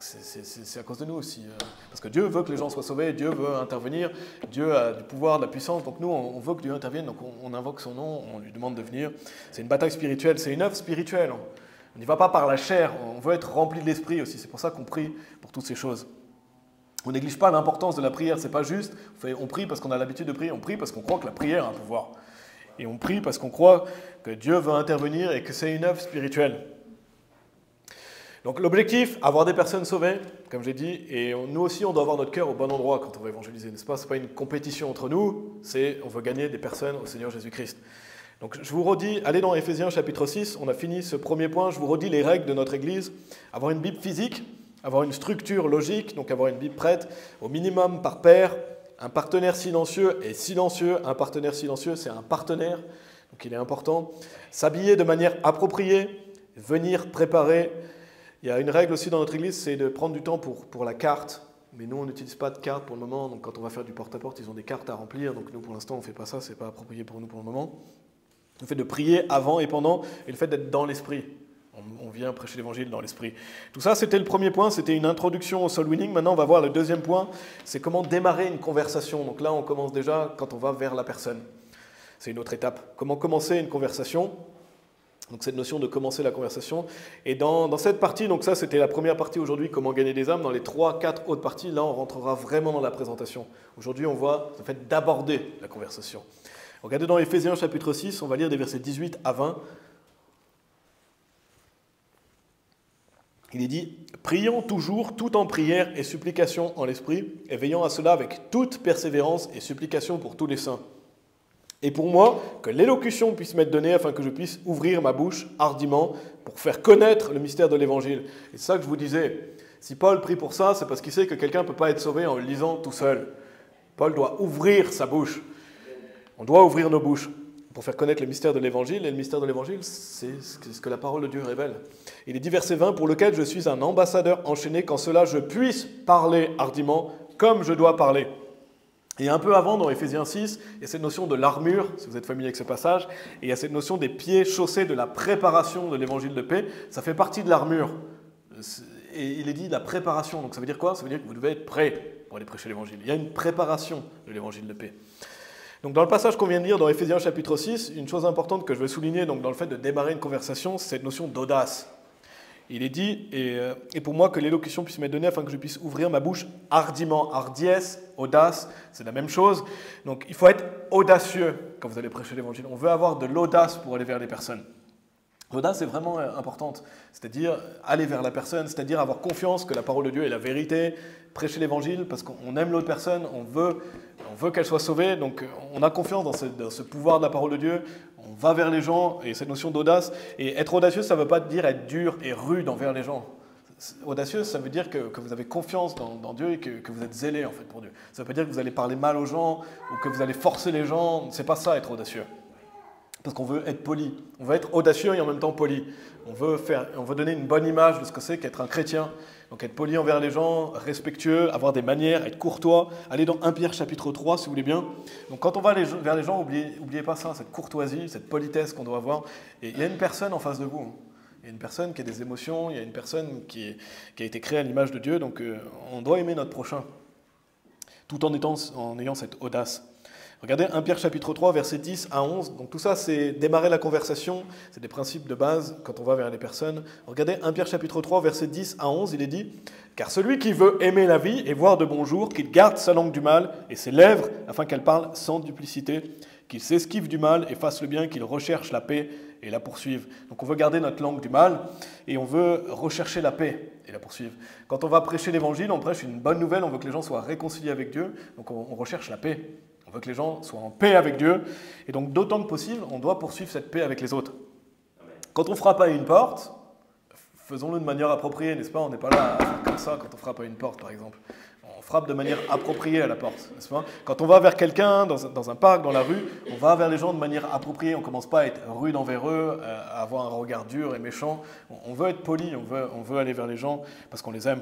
c'est à cause de nous aussi. Parce que Dieu veut que les gens soient sauvés, Dieu veut intervenir, Dieu a du pouvoir, de la puissance. Donc nous, on veut que Dieu intervienne, donc on, on invoque son nom, on lui demande de venir. C'est une bataille spirituelle, c'est une œuvre spirituelle. On n'y va pas par la chair, on veut être rempli de l'esprit aussi. C'est pour ça qu'on prie pour toutes ces choses. On ne néglige pas l'importance de la prière, c'est pas juste. On prie parce qu'on a l'habitude de prier, on prie parce qu'on croit que la prière a un pouvoir. Et on prie parce qu'on croit que Dieu veut intervenir et que c'est une œuvre spirituelle. Donc l'objectif, avoir des personnes sauvées, comme j'ai dit, et on, nous aussi on doit avoir notre cœur au bon endroit quand on va évangéliser, n'est-ce pas? Ce n'est pas une compétition entre nous, c'est on veut gagner des personnes au Seigneur Jésus-Christ. Donc je vous redis, allez dans Éphésiens chapitre six, on a fini ce premier point, je vous redis les règles de notre Église, avoir une Bible physique, avoir une structure logique, donc avoir une Bible prête, au minimum par paire, un partenaire silencieux et silencieux, un partenaire silencieux c'est un partenaire, donc il est important, s'habiller de manière appropriée, venir préparer. Il y a une règle aussi dans notre église, c'est de prendre du temps pour, pour la carte. Mais nous, on n'utilise pas de carte pour le moment. Donc quand on va faire du porte-à-porte, ils ont des cartes à remplir. Donc nous, pour l'instant, on ne fait pas ça. Ce n'est pas approprié pour nous pour le moment. Le fait de prier avant et pendant, et le fait d'être dans l'esprit. On, on vient prêcher l'évangile dans l'esprit. Tout ça, c'était le premier point. C'était une introduction au soul winning. Maintenant, on va voir le deuxième point. C'est comment démarrer une conversation. Donc là, on commence déjà quand on va vers la personne. C'est une autre étape. Comment commencer une conversation ? Donc cette notion de commencer la conversation. Et dans, dans cette partie, donc ça c'était la première partie aujourd'hui, comment gagner des âmes. Dans les trois, quatre autres parties, là on rentrera vraiment dans la présentation. Aujourd'hui on voit le fait d'aborder la conversation. Regardez dans Éphésiens chapitre six, on va lire des versets dix-huit à vingt. Il est dit « Prions toujours tout en prière et supplication en l'esprit, et veillant à cela avec toute persévérance et supplication pour tous les saints. Et pour moi, que l'élocution puisse m'être donnée afin que je puisse ouvrir ma bouche hardiment pour faire connaître le mystère de l'Évangile. » Et c'est ça que je vous disais. Si Paul prie pour ça, c'est parce qu'il sait que quelqu'un ne peut pas être sauvé en le lisant tout seul. Paul doit ouvrir sa bouche. On doit ouvrir nos bouches pour faire connaître le mystère de l'Évangile. Et le mystère de l'Évangile, c'est ce que la parole de Dieu révèle. Il est dit verset vingt, « Pour lequel je suis un ambassadeur enchaîné, qu'en cela je puisse parler hardiment comme je dois parler. » Et un peu avant, dans Éphésiens six, il y a cette notion de l'armure, si vous êtes familier avec ce passage, et il y a cette notion des pieds chaussés, de la préparation de l'évangile de paix. Ça fait partie de l'armure. Et il est dit la préparation. Donc ça veut dire quoi? Ça veut dire que vous devez être prêt pour aller prêcher l'évangile. Il y a une préparation de l'évangile de paix. Donc dans le passage qu'on vient de lire dans Éphésiens chapitre six, une chose importante que je veux souligner donc dans le fait de démarrer une conversation, c'est cette notion d'audace. Il est dit, et, et pour moi que l'élocution puisse m'être donnée afin que je puisse ouvrir ma bouche hardiment. Hardiesse, audace, c'est la même chose. Donc il faut être audacieux quand vous allez prêcher l'évangile. On veut avoir de l'audace pour aller vers les personnes. L'audace est vraiment importante, c'est-à-dire aller vers la personne, c'est-à-dire avoir confiance que la parole de Dieu est la vérité, prêcher l'évangile parce qu'on aime l'autre personne, on veut, on veut qu'elle soit sauvée, donc on a confiance dans ce, dans ce pouvoir de la parole de Dieu, on va vers les gens, et cette notion d'audace, et être audacieux, ça ne veut pas dire être dur et rude envers les gens. Audacieux, ça veut dire que, que vous avez confiance dans, dans Dieu et que, que vous êtes zélé en fait pour Dieu. Ça ne veut pas dire que vous allez parler mal aux gens ou que vous allez forcer les gens, c'est pas ça être audacieux. Parce qu'on veut être poli, on veut être audacieux et en même temps poli. On veut, faire, on veut donner une bonne image de ce que c'est qu'être un chrétien. Donc être poli envers les gens, respectueux, avoir des manières, être courtois. Allez dans Premier Pierre chapitre trois si vous voulez bien. Donc quand on va vers les gens, n'oubliez oubliez pas ça, cette courtoisie, cette politesse qu'on doit avoir. Et il y a une personne en face de vous. Il y a une personne qui a des émotions, il y a une personne qui, est, qui a été créée à l'image de Dieu. Donc euh, on doit aimer notre prochain, tout en, étant, en ayant cette audace. Regardez Premier Pierre chapitre trois, versets dix à onze. Donc tout ça, c'est démarrer la conversation. C'est des principes de base quand on va vers les personnes. Regardez Premier Pierre chapitre trois, versets dix à onze. Il est dit « Car celui qui veut aimer la vie et voir de bons jours, qu'il garde sa langue du mal et ses lèvres, afin qu'elles parlent sans duplicité, qu'il s'esquive du mal et fasse le bien, qu'il recherche la paix et la poursuive. » Donc on veut garder notre langue du mal et on veut rechercher la paix et la poursuivre. Quand on va prêcher l'évangile, on prêche une bonne nouvelle, on veut que les gens soient réconciliés avec Dieu, donc on, on recherche la paix. On veut que les gens soient en paix avec Dieu. Et donc, d'autant que possible, on doit poursuivre cette paix avec les autres. Quand on frappe à une porte, faisons-le de manière appropriée, n'est-ce pas? On n'est pas là à faire comme ça quand on frappe à une porte, par exemple. On frappe de manière appropriée à la porte, n'est-ce pas? Quand on va vers quelqu'un, dans, dans un parc, dans la rue, on va vers les gens de manière appropriée. On ne commence pas à être rude envers eux, à avoir un regard dur et méchant. On veut être poli, on veut, on veut aller vers les gens parce qu'on les aime.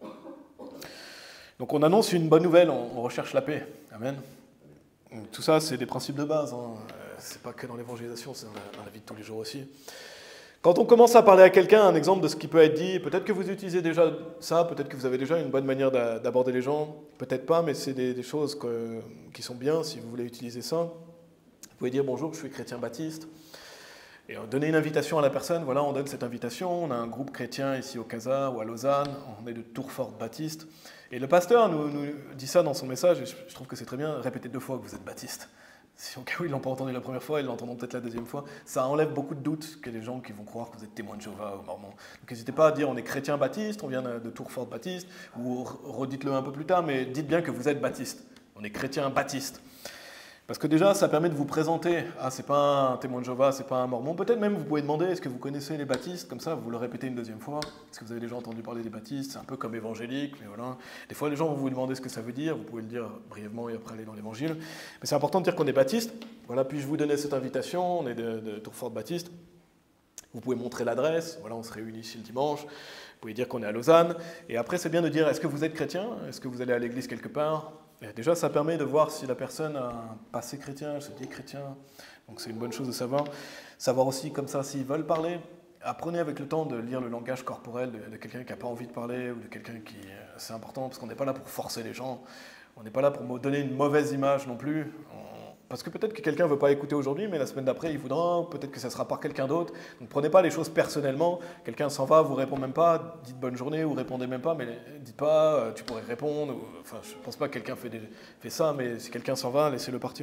Donc, on annonce une bonne nouvelle, on, on recherche la paix. Amen. Tout ça, c'est des principes de base. Hein. C'est pas que dans l'évangélisation, c'est dans la, dans la vie de tous les jours aussi. Quand on commence à parler à quelqu'un, un exemple de ce qui peut être dit, peut-être que vous utilisez déjà ça, peut-être que vous avez déjà une bonne manière d'aborder les gens, peut-être pas, mais c'est des, des choses que, qui sont bien si vous voulez utiliser ça. Vous pouvez dire bonjour, je suis chrétien baptiste. Et donner une invitation à la personne, voilà, on donne cette invitation, on a un groupe chrétien ici au Casa ou à Lausanne, on est de Tourfort baptiste. Et le pasteur nous, nous dit ça dans son message, et je trouve que c'est très bien, répétez deux fois que vous êtes baptiste. Si au cas où ils ne l'ont pas entendu la première fois, ils l'entendront peut-être la deuxième fois. Ça enlève beaucoup de doutes que les gens qui vont croire que vous êtes témoin de Jéhovah ou mormon. Donc n'hésitez pas à dire on est chrétien baptiste, on vient de Tourfort baptiste, ou redites-le un peu plus tard, mais dites bien que vous êtes baptiste. On est chrétien baptiste. Parce que déjà, ça permet de vous présenter. Ah, c'est pas un témoin de Jéhovah, c'est pas un mormon. Peut-être même vous pouvez demander, est-ce que vous connaissez les baptistes? Comme ça, vous le répétez une deuxième fois. Est-ce que vous avez déjà entendu parler des baptistes? C'est un peu comme évangélique, mais voilà. Des fois, les gens vont vous demander ce que ça veut dire. Vous pouvez le dire brièvement et après aller dans l'évangile. Mais c'est important de dire qu'on est baptiste. Voilà, puis je vous donner cette invitation. On est de, de Tourfort baptiste. Vous pouvez montrer l'adresse. Voilà, on se réunit ici le dimanche. Vous pouvez dire qu'on est à Lausanne. Et après, c'est bien de dire, est-ce que vous êtes chrétien? Est-ce que vous allez à l'église quelque part? Et déjà, ça permet de voir si la personne a un passé chrétien, elle se dit chrétien. Donc c'est une bonne chose de savoir. Savoir aussi, comme ça, s'ils veulent parler. Apprenez avec le temps de lire le langage corporel de, de quelqu'un qui n'a pas envie de parler ou de quelqu'un qui... C'est important parce qu'on n'est pas là pour forcer les gens. On n'est pas là pour donner une mauvaise image non plus. On... Parce que peut-être que quelqu'un ne veut pas écouter aujourd'hui, mais la semaine d'après, il voudra, peut-être que ça sera par quelqu'un d'autre. Donc prenez pas les choses personnellement. Quelqu'un s'en va, vous répond même pas, dites bonne journée ou répondez même pas, mais dites pas, euh, tu pourrais répondre. Ou, enfin, je ne pense pas que quelqu'un fait, des, fait ça, mais si quelqu'un s'en va, laissez-le partir.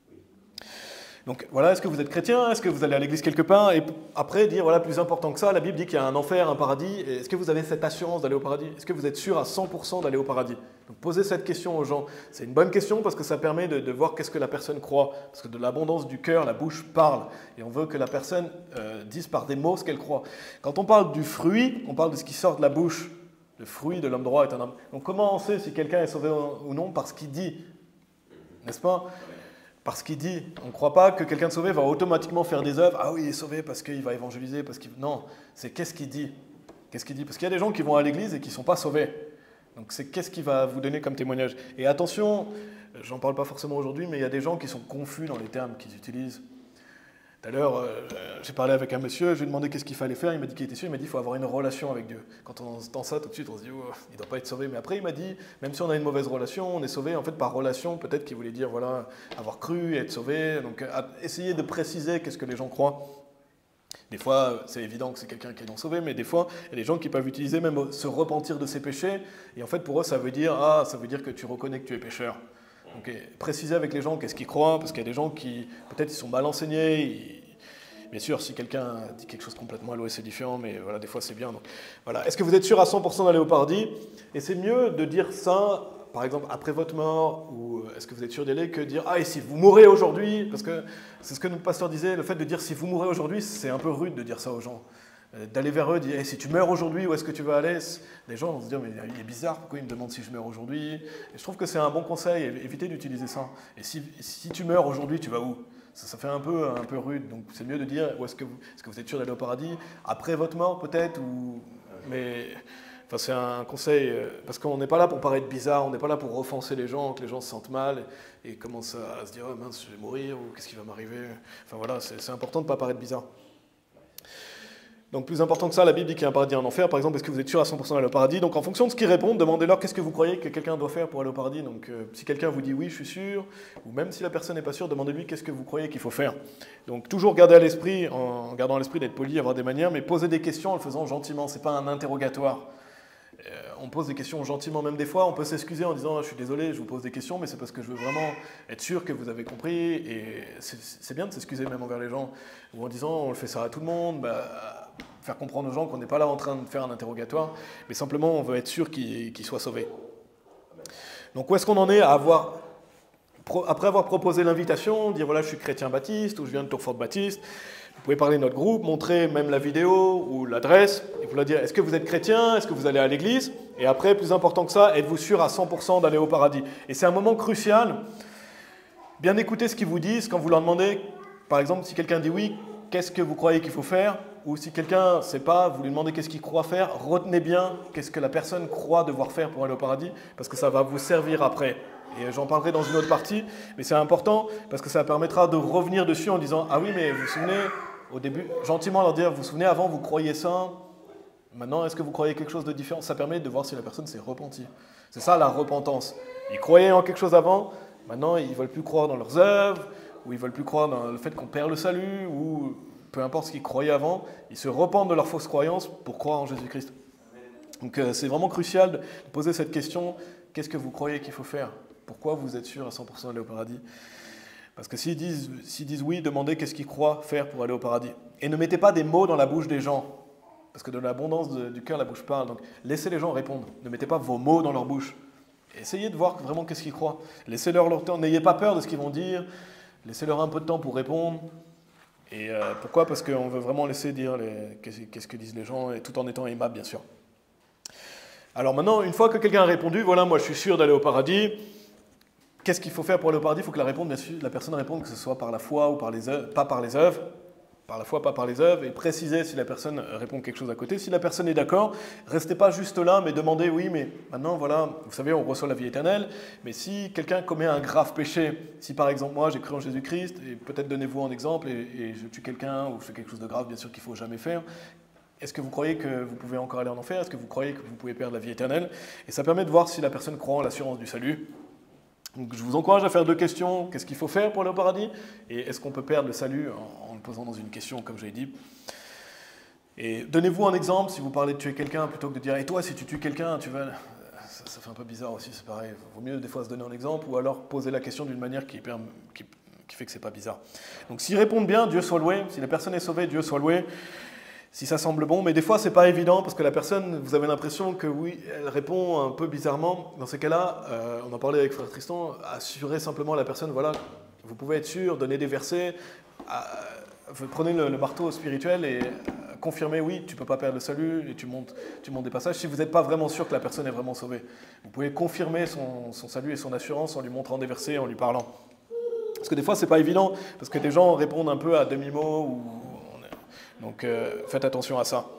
Donc voilà, est-ce que vous êtes chrétien? Est-ce que vous allez à l'église quelque part? Et après, dire, voilà, plus important que ça, la Bible dit qu'il y a un enfer, un paradis. Est-ce que vous avez cette assurance d'aller au paradis? Est-ce que vous êtes sûr à cent pour cent d'aller au paradis? Donc posez cette question aux gens. C'est une bonne question parce que ça permet de, de voir qu'est-ce que la personne croit. Parce que de l'abondance du cœur, la bouche parle. Et on veut que la personne euh, dise par des mots ce qu'elle croit. Quand on parle du fruit, on parle de ce qui sort de la bouche. Le fruit de l'homme droit est un homme. Donc comment on sait si quelqu'un est sauvé ou non? Parce qu'il dit. N'est-ce pas? Parce qu'il dit, on ne croit pas que quelqu'un de sauvé va automatiquement faire des œuvres. Ah oui, il est sauvé parce qu'il va évangéliser, parce qu'il... Non, c'est qu'est-ce qu'il dit. Qu'est-ce qu'il dit? Parce qu'il y a des gens qui vont à l'église et qui ne sont pas sauvés. Donc c'est qu'est-ce qu'il va vous donner comme témoignage. Et attention, j'en parle pas forcément aujourd'hui, mais il y a des gens qui sont confus dans les termes qu'ils utilisent. Tout à l'heure, euh, j'ai parlé avec un monsieur, je lui ai demandé qu'est-ce qu'il fallait faire, il m'a dit qu'il était sûr, il m'a dit qu'il faut avoir une relation avec Dieu. Quand on entend ça, tout de suite, on se dit, oh, il ne doit pas être sauvé. Mais après, il m'a dit, même si on a une mauvaise relation, on est sauvé, en fait, par relation, peut-être qu'il voulait dire, voilà, avoir cru, être sauvé. Donc, essayer de préciser qu'est-ce que les gens croient. Des fois, c'est évident que c'est quelqu'un qui est non sauvé, mais des fois, il y a des gens qui peuvent utiliser même se repentir de ses péchés. Et en fait, pour eux, ça veut dire, ah, ça veut dire que tu reconnais que tu es pécheur. Donc, préciser avec les gens qu'est-ce qu'ils croient, parce qu'il y a des gens qui, peut-être, ils sont mal enseignés. Ils... Bien sûr, si quelqu'un dit quelque chose complètement à l'ouest, c'est différent, mais voilà, des fois, c'est bien. Donc, voilà. Est-ce que vous êtes sûr à cent pour cent d'aller au paradis? Et c'est mieux de dire ça, par exemple, après votre mort, ou est-ce que vous êtes sûr d'y aller, que de dire, ah, et si vous mourrez aujourd'hui? Parce que c'est ce que notre pasteur disait, le fait de dire si vous mourrez aujourd'hui, c'est un peu rude de dire ça aux gens. D'aller vers eux, de dire, hey, si tu meurs aujourd'hui, où est-ce que tu vas aller? Les gens vont se dire, mais il est bizarre, pourquoi il me demande si je meurs aujourd'hui? Et je trouve que c'est un bon conseil, évitez d'utiliser ça. Et si, si tu meurs aujourd'hui, tu vas où? Ça, ça fait un peu, un peu rude, donc c'est mieux de dire, où est-ce que vous, est-ce que vous êtes sûr d'aller au paradis? Après votre mort, peut-être, ou... Mais... Enfin, c'est un conseil, parce qu'on n'est pas là pour paraître bizarre, on n'est pas là pour offenser les gens, que les gens se sentent mal et, et commencent à, à se dire, oh mince, je vais mourir, ou qu'est-ce qui va m'arriver? Enfin voilà, c'est important de ne pas paraître bizarre. Donc plus important que ça, la Bible dit qu'il y a un paradis et un enfer. Par exemple, est-ce que vous êtes sûr à cent pour cent d'aller au paradis? Donc en fonction de ce qu'ils répondent, demandez-leur qu'est-ce que vous croyez que quelqu'un doit faire pour aller au paradis. Donc euh, si quelqu'un vous dit oui, je suis sûr, ou même si la personne n'est pas sûre, demandez-lui qu'est-ce que vous croyez qu'il faut faire. Donc toujours garder à l'esprit, en gardant à l'esprit d'être poli, avoir des manières, mais poser des questions en le faisant gentiment. C'est pas un interrogatoire. Euh, on pose des questions gentiment, même des fois, on peut s'excuser en disant « je suis désolé, je vous pose des questions, mais c'est parce que je veux vraiment être sûr que vous avez compris ». Et c'est bien de s'excuser même envers les gens, ou en disant « on le fait ça à tout le monde bah, », faire comprendre aux gens qu'on n'est pas là en train de faire un interrogatoire, mais simplement on veut être sûr qu'ils qu'ils soient sauvés. Donc où est-ce qu'on en est à avoir, après avoir proposé l'invitation, dire « voilà, je suis chrétien baptiste » ou « je viens de Tourfort baptiste », vous pouvez parler de notre groupe, montrer même la vidéo ou l'adresse, et vous leur dire, est-ce que vous êtes chrétien, est-ce que vous allez à l'église? Et après, plus important que ça, êtes-vous sûr à cent pour cent d'aller au paradis? Et c'est un moment crucial, bien écouter ce qu'ils vous disent quand vous leur demandez, par exemple, si quelqu'un dit oui, qu'est-ce que vous croyez qu'il faut faire? Ou si quelqu'un ne sait pas, vous lui demandez qu'est-ce qu'il croit faire, retenez bien qu'est-ce que la personne croit devoir faire pour aller au paradis, parce que ça va vous servir après. Et j'en parlerai dans une autre partie, mais c'est important, parce que ça permettra de revenir dessus en disant, ah oui, mais vous vous souvenez, au début, gentiment leur dire, vous vous souvenez, avant vous croyiez ça, maintenant est-ce que vous croyez quelque chose de différent? Ça permet de voir si la personne s'est repentie. C'est ça la repentance. Ils croyaient en quelque chose avant, maintenant ils ne veulent plus croire dans leurs œuvres, ou ils ne veulent plus croire dans le fait qu'on perd le salut, ou peu importe ce qu'ils croyaient avant, ils se repentent de leurs fausses croyances pour croire en Jésus-Christ. Donc euh, c'est vraiment crucial de poser cette question, qu'est-ce que vous croyez qu'il faut faire? Pourquoi vous êtes sûr à cent pour cent d'aller au paradis? Parce que s'ils disent, s'ils disent oui, demandez qu'est-ce qu'ils croient faire pour aller au paradis. Et ne mettez pas des mots dans la bouche des gens, parce que de l'abondance de, du cœur, la bouche parle. Donc laissez les gens répondre, ne mettez pas vos mots dans leur bouche. Essayez de voir vraiment qu'est-ce qu'ils croient. Laissez-leur leur temps, n'ayez pas peur de ce qu'ils vont dire, laissez-leur un peu de temps pour répondre. Et euh, pourquoi? Parce qu'on veut vraiment laisser dire les, qu'est-ce que disent les gens, et tout en étant aimable, bien sûr. Alors maintenant, une fois que quelqu'un a répondu, voilà, moi je suis sûr d'aller au paradis, qu'est-ce qu'il faut faire pour aller au paradis? Il faut que la, réponde, bien sûr, la personne réponde, que ce soit par la foi ou par les œuvres, pas par les œuvres, par la foi, pas par les œuvres, et préciser si la personne répond quelque chose à côté. Si la personne est d'accord, restez pas juste là, mais demandez, oui, mais maintenant, voilà, vous savez, on reçoit la vie éternelle, mais si quelqu'un commet un grave péché, si par exemple moi j'ai cru en Jésus-Christ, et peut-être donnez-vous un exemple, et, et je tue quelqu'un, ou je fais quelque chose de grave, bien sûr qu'il ne faut jamais faire, est-ce que vous croyez que vous pouvez encore aller en enfer? Est-ce que vous croyez que vous pouvez perdre la vie éternelle? Et ça permet de voir si la personne croit en l'assurance du salut. Donc je vous encourage à faire deux questions. Qu'est-ce qu'il faut faire pour aller au paradis? Et est-ce qu'on peut perdre le salut en, en le posant dans une question, comme j'ai dit? Et donnez-vous un exemple, si vous parlez de tuer quelqu'un, plutôt que de dire « Et toi, si tu tues quelqu'un, tu vas… » ça, ça fait un peu bizarre aussi, c'est pareil. Il vaut mieux des fois se donner un exemple, ou alors poser la question d'une manière qui, qui, qui fait que c'est pas bizarre. Donc s'ils répondent bien, Dieu soit loué. Si la personne est sauvée, Dieu soit loué. Si ça semble bon, mais des fois, c'est pas évident, parce que la personne, vous avez l'impression que oui, elle répond un peu bizarrement. Dans ces cas-là, euh, on en parlait avec Frère Tristan, assurez simplement la personne, voilà, vous pouvez être sûr, donnez des versets, euh, prenez le, le marteau spirituel et euh, confirmez, oui, tu peux pas perdre le salut, et tu montes, tu montes des passages, si vous n'êtes pas vraiment sûr que la personne est vraiment sauvée. Vous pouvez confirmer son, son salut et son assurance en lui montrant des versets, en lui parlant. Parce que des fois, c'est pas évident, parce que des gens répondent un peu à demi-mot, ou donc euh, faites attention à ça.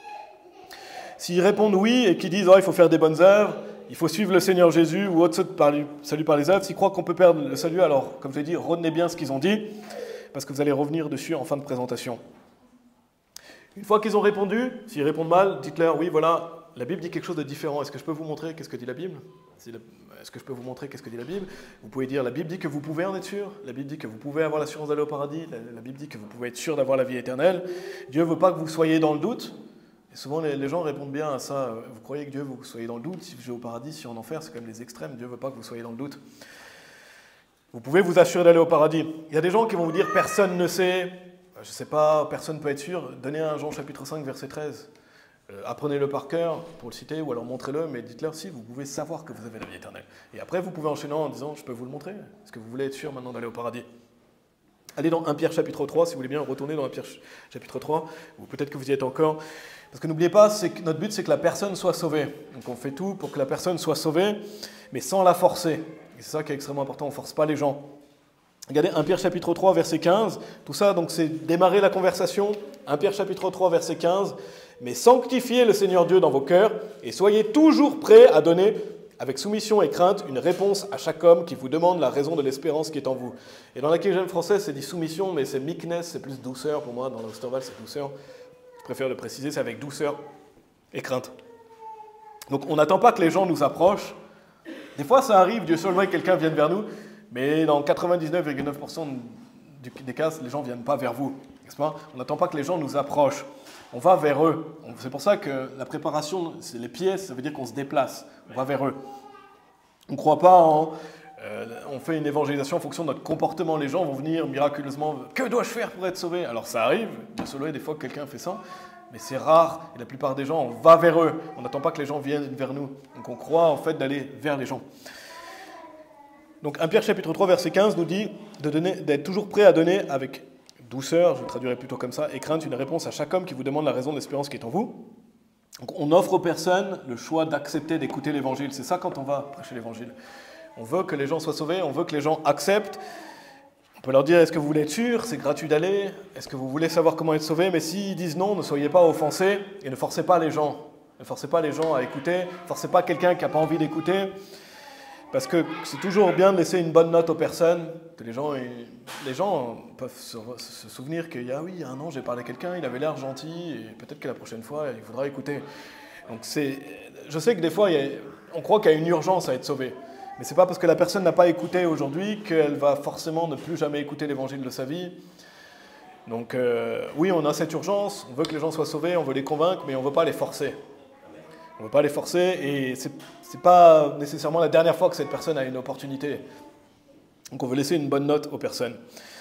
S'ils répondent oui et qu'ils disent oh, il faut faire des bonnes œuvres, il faut suivre le Seigneur Jésus ou autre salut par les œuvres, s'ils croient qu'on peut perdre le salut, alors comme je l'ai dit, retenez bien ce qu'ils ont dit, parce que vous allez revenir dessus en fin de présentation. Une fois qu'ils ont répondu, s'ils répondent mal, dites-leur oui voilà, la Bible dit quelque chose de différent, est-ce que je peux vous montrer qu'est-ce que dit la Bible? Est-ce que je peux vous montrer qu'est-ce que dit la Bible? Vous pouvez dire, la Bible dit que vous pouvez en être sûr, la Bible dit que vous pouvez avoir l'assurance d'aller au paradis, la, la Bible dit que vous pouvez être sûr d'avoir la vie éternelle. Dieu ne veut pas que vous soyez dans le doute. Et souvent, les, les gens répondent bien à ça. Vous croyez que Dieu veut que vous soyez dans le doute? Si vous êtes au paradis, si en enfer, c'est quand même les extrêmes. Dieu ne veut pas que vous soyez dans le doute. Vous pouvez vous assurer d'aller au paradis. Il y a des gens qui vont vous dire, personne ne sait, je ne sais pas, personne ne peut être sûr. Donnez un Jean chapitre cinq, verset treize. Euh, apprenez-le par cœur pour le citer, ou alors montrez-le, mais dites-leur si vous pouvez savoir que vous avez la vie éternelle. Et après, vous pouvez enchaîner en disant, je peux vous le montrer. Est-ce que vous voulez être sûr maintenant d'aller au paradis? Allez dans un Pierre chapitre trois, si vous voulez bien, retournez dans un Pierre chapitre trois, ou peut-être que vous y êtes encore. Parce que n'oubliez pas, c'est que notre but, c'est que la personne soit sauvée. Donc on fait tout pour que la personne soit sauvée, mais sans la forcer. Et c'est ça qui est extrêmement important, on ne force pas les gens. Regardez un Pierre chapitre trois, verset quinze. Tout ça, donc c'est démarrer la conversation. un Pierre chapitre trois, verset quinze. Mais sanctifiez le Seigneur Dieu dans vos cœurs et soyez toujours prêts à donner, avec soumission et crainte, une réponse à chaque homme qui vous demande la raison de l'espérance qui est en vous. Et dans la King James française, c'est dit soumission, mais c'est meekness, c'est plus douceur pour moi. Dans l'Osterval, c'est douceur. Je préfère le préciser, c'est avec douceur et crainte. Donc on n'attend pas que les gens nous approchent. Des fois, ça arrive, Dieu seul que quelqu'un vienne vers nous, mais dans quatre-vingt-dix-neuf virgule neuf pour cent des cas, les gens ne viennent pas vers vous. N'est-ce pas? On n'attend pas que les gens nous approchent. On va vers eux. C'est pour ça que la préparation, c'est les pieds, ça veut dire qu'on se déplace. On va vers eux. On ne croit pas en… Euh, on fait une évangélisation en fonction de notre comportement. Les gens vont venir miraculeusement. Que dois-je faire pour être sauvé? Alors ça arrive, bien sûr, des fois que quelqu'un fait ça, mais c'est rare. Et la plupart des gens, on va vers eux. On n'attend pas que les gens viennent vers nous. Donc on croit en fait d'aller vers les gens. Donc un Pierre chapitre trois, verset quinze nous dit de donner, d'être toujours prêt à donner avec douceur, je traduirais plutôt comme ça, et crainte une réponse à chaque homme qui vous demande la raison de l'espérance qui est en vous. Donc on offre aux personnes le choix d'accepter d'écouter l'évangile. C'est ça quand on va prêcher l'évangile. On veut que les gens soient sauvés, on veut que les gens acceptent. On peut leur dire, est-ce que vous voulez être sûr? C'est gratuit d'aller. Est-ce que vous voulez savoir comment être sauvé? Mais s'ils disent non, ne soyez pas offensés et ne forcez pas les gens. Ne forcez pas les gens à écouter. Ne forcez pas quelqu'un qui n'a pas envie d'écouter. parce que c'est toujours bien de laisser une bonne note aux personnes, que les gens, les gens peuvent se, se souvenir qu'il y a, oui, il y a un an, j'ai parlé à quelqu'un, il avait l'air gentil, et peut-être que la prochaine fois, il faudra écouter. Donc c'est, je sais que des fois, il y a, on croit qu'il y a une urgence à être sauvé. Mais ce n'est pas parce que la personne n'a pas écouté aujourd'hui qu'elle va forcément ne plus jamais écouter l'évangile de sa vie. Donc euh, oui, on a cette urgence, on veut que les gens soient sauvés, on veut les convaincre, mais on ne veut pas les forcer. On ne veut pas les forcer et ce n'est pas nécessairement la dernière fois que cette personne a une opportunité. Donc on veut laisser une bonne note aux personnes.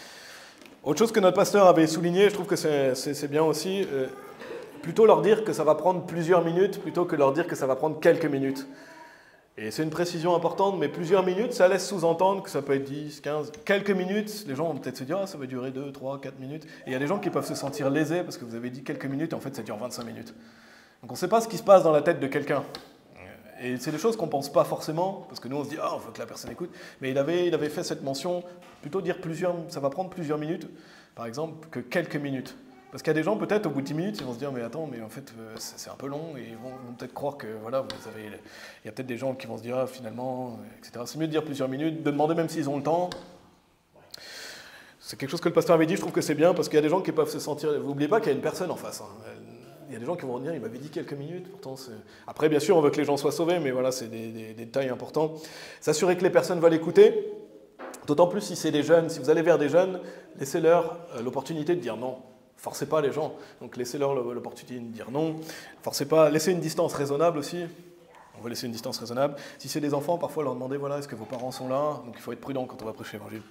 Autre chose que notre pasteur avait souligné, je trouve que c'est bien aussi, euh, plutôt leur dire que ça va prendre plusieurs minutes plutôt que leur dire que ça va prendre quelques minutes. Et c'est une précision importante, mais plusieurs minutes, ça laisse sous-entendre que ça peut être dix, quinze, quelques minutes. Les gens vont peut-être se dire, ah, ça va durer deux, trois, quatre minutes. Et il y a des gens qui peuvent se sentir lésés parce que vous avez dit quelques minutes et en fait ça dure vingt-cinq minutes. Donc on ne sait pas ce qui se passe dans la tête de quelqu'un. Et c'est des choses qu'on ne pense pas forcément, parce que nous on se dit, ah, on veut que la personne écoute. Mais il avait, il avait fait cette mention, plutôt dire plusieurs, ça va prendre plusieurs minutes, par exemple, que quelques minutes. Parce qu'il y a des gens, peut-être, au bout de dix minutes, ils vont se dire, mais attends, mais en fait, c'est un peu long, et ils vont, vont peut-être croire que, voilà, vous avez... Il y a peut-être des gens qui vont se dire, ah, finalement, et cetera. C'est mieux de dire plusieurs minutes, de demander même s'ils ont le temps. C'est quelque chose que le pasteur avait dit, je trouve que c'est bien, parce qu'il y a des gens qui peuvent se sentir... Vous n'oubliez pas qu'il y a une personne en face. Hein. Il y a des gens qui vont dire, il m'avait dit quelques minutes, pourtant c'est... Après, bien sûr, on veut que les gens soient sauvés, mais voilà, c'est des, des, des détails importants. S'assurer que les personnes veulent écouter, d'autant plus si c'est des jeunes. Si vous allez vers des jeunes, laissez-leur l'opportunité de dire non. Forcez pas les gens, donc laissez-leur l'opportunité de dire non. Forcez pas, laissez une distance raisonnable aussi. On va laisser une distance raisonnable. Si c'est des enfants, parfois leur demander, voilà, est-ce que vos parents sont là? Donc il faut être prudent quand on va prêcher l'évangile.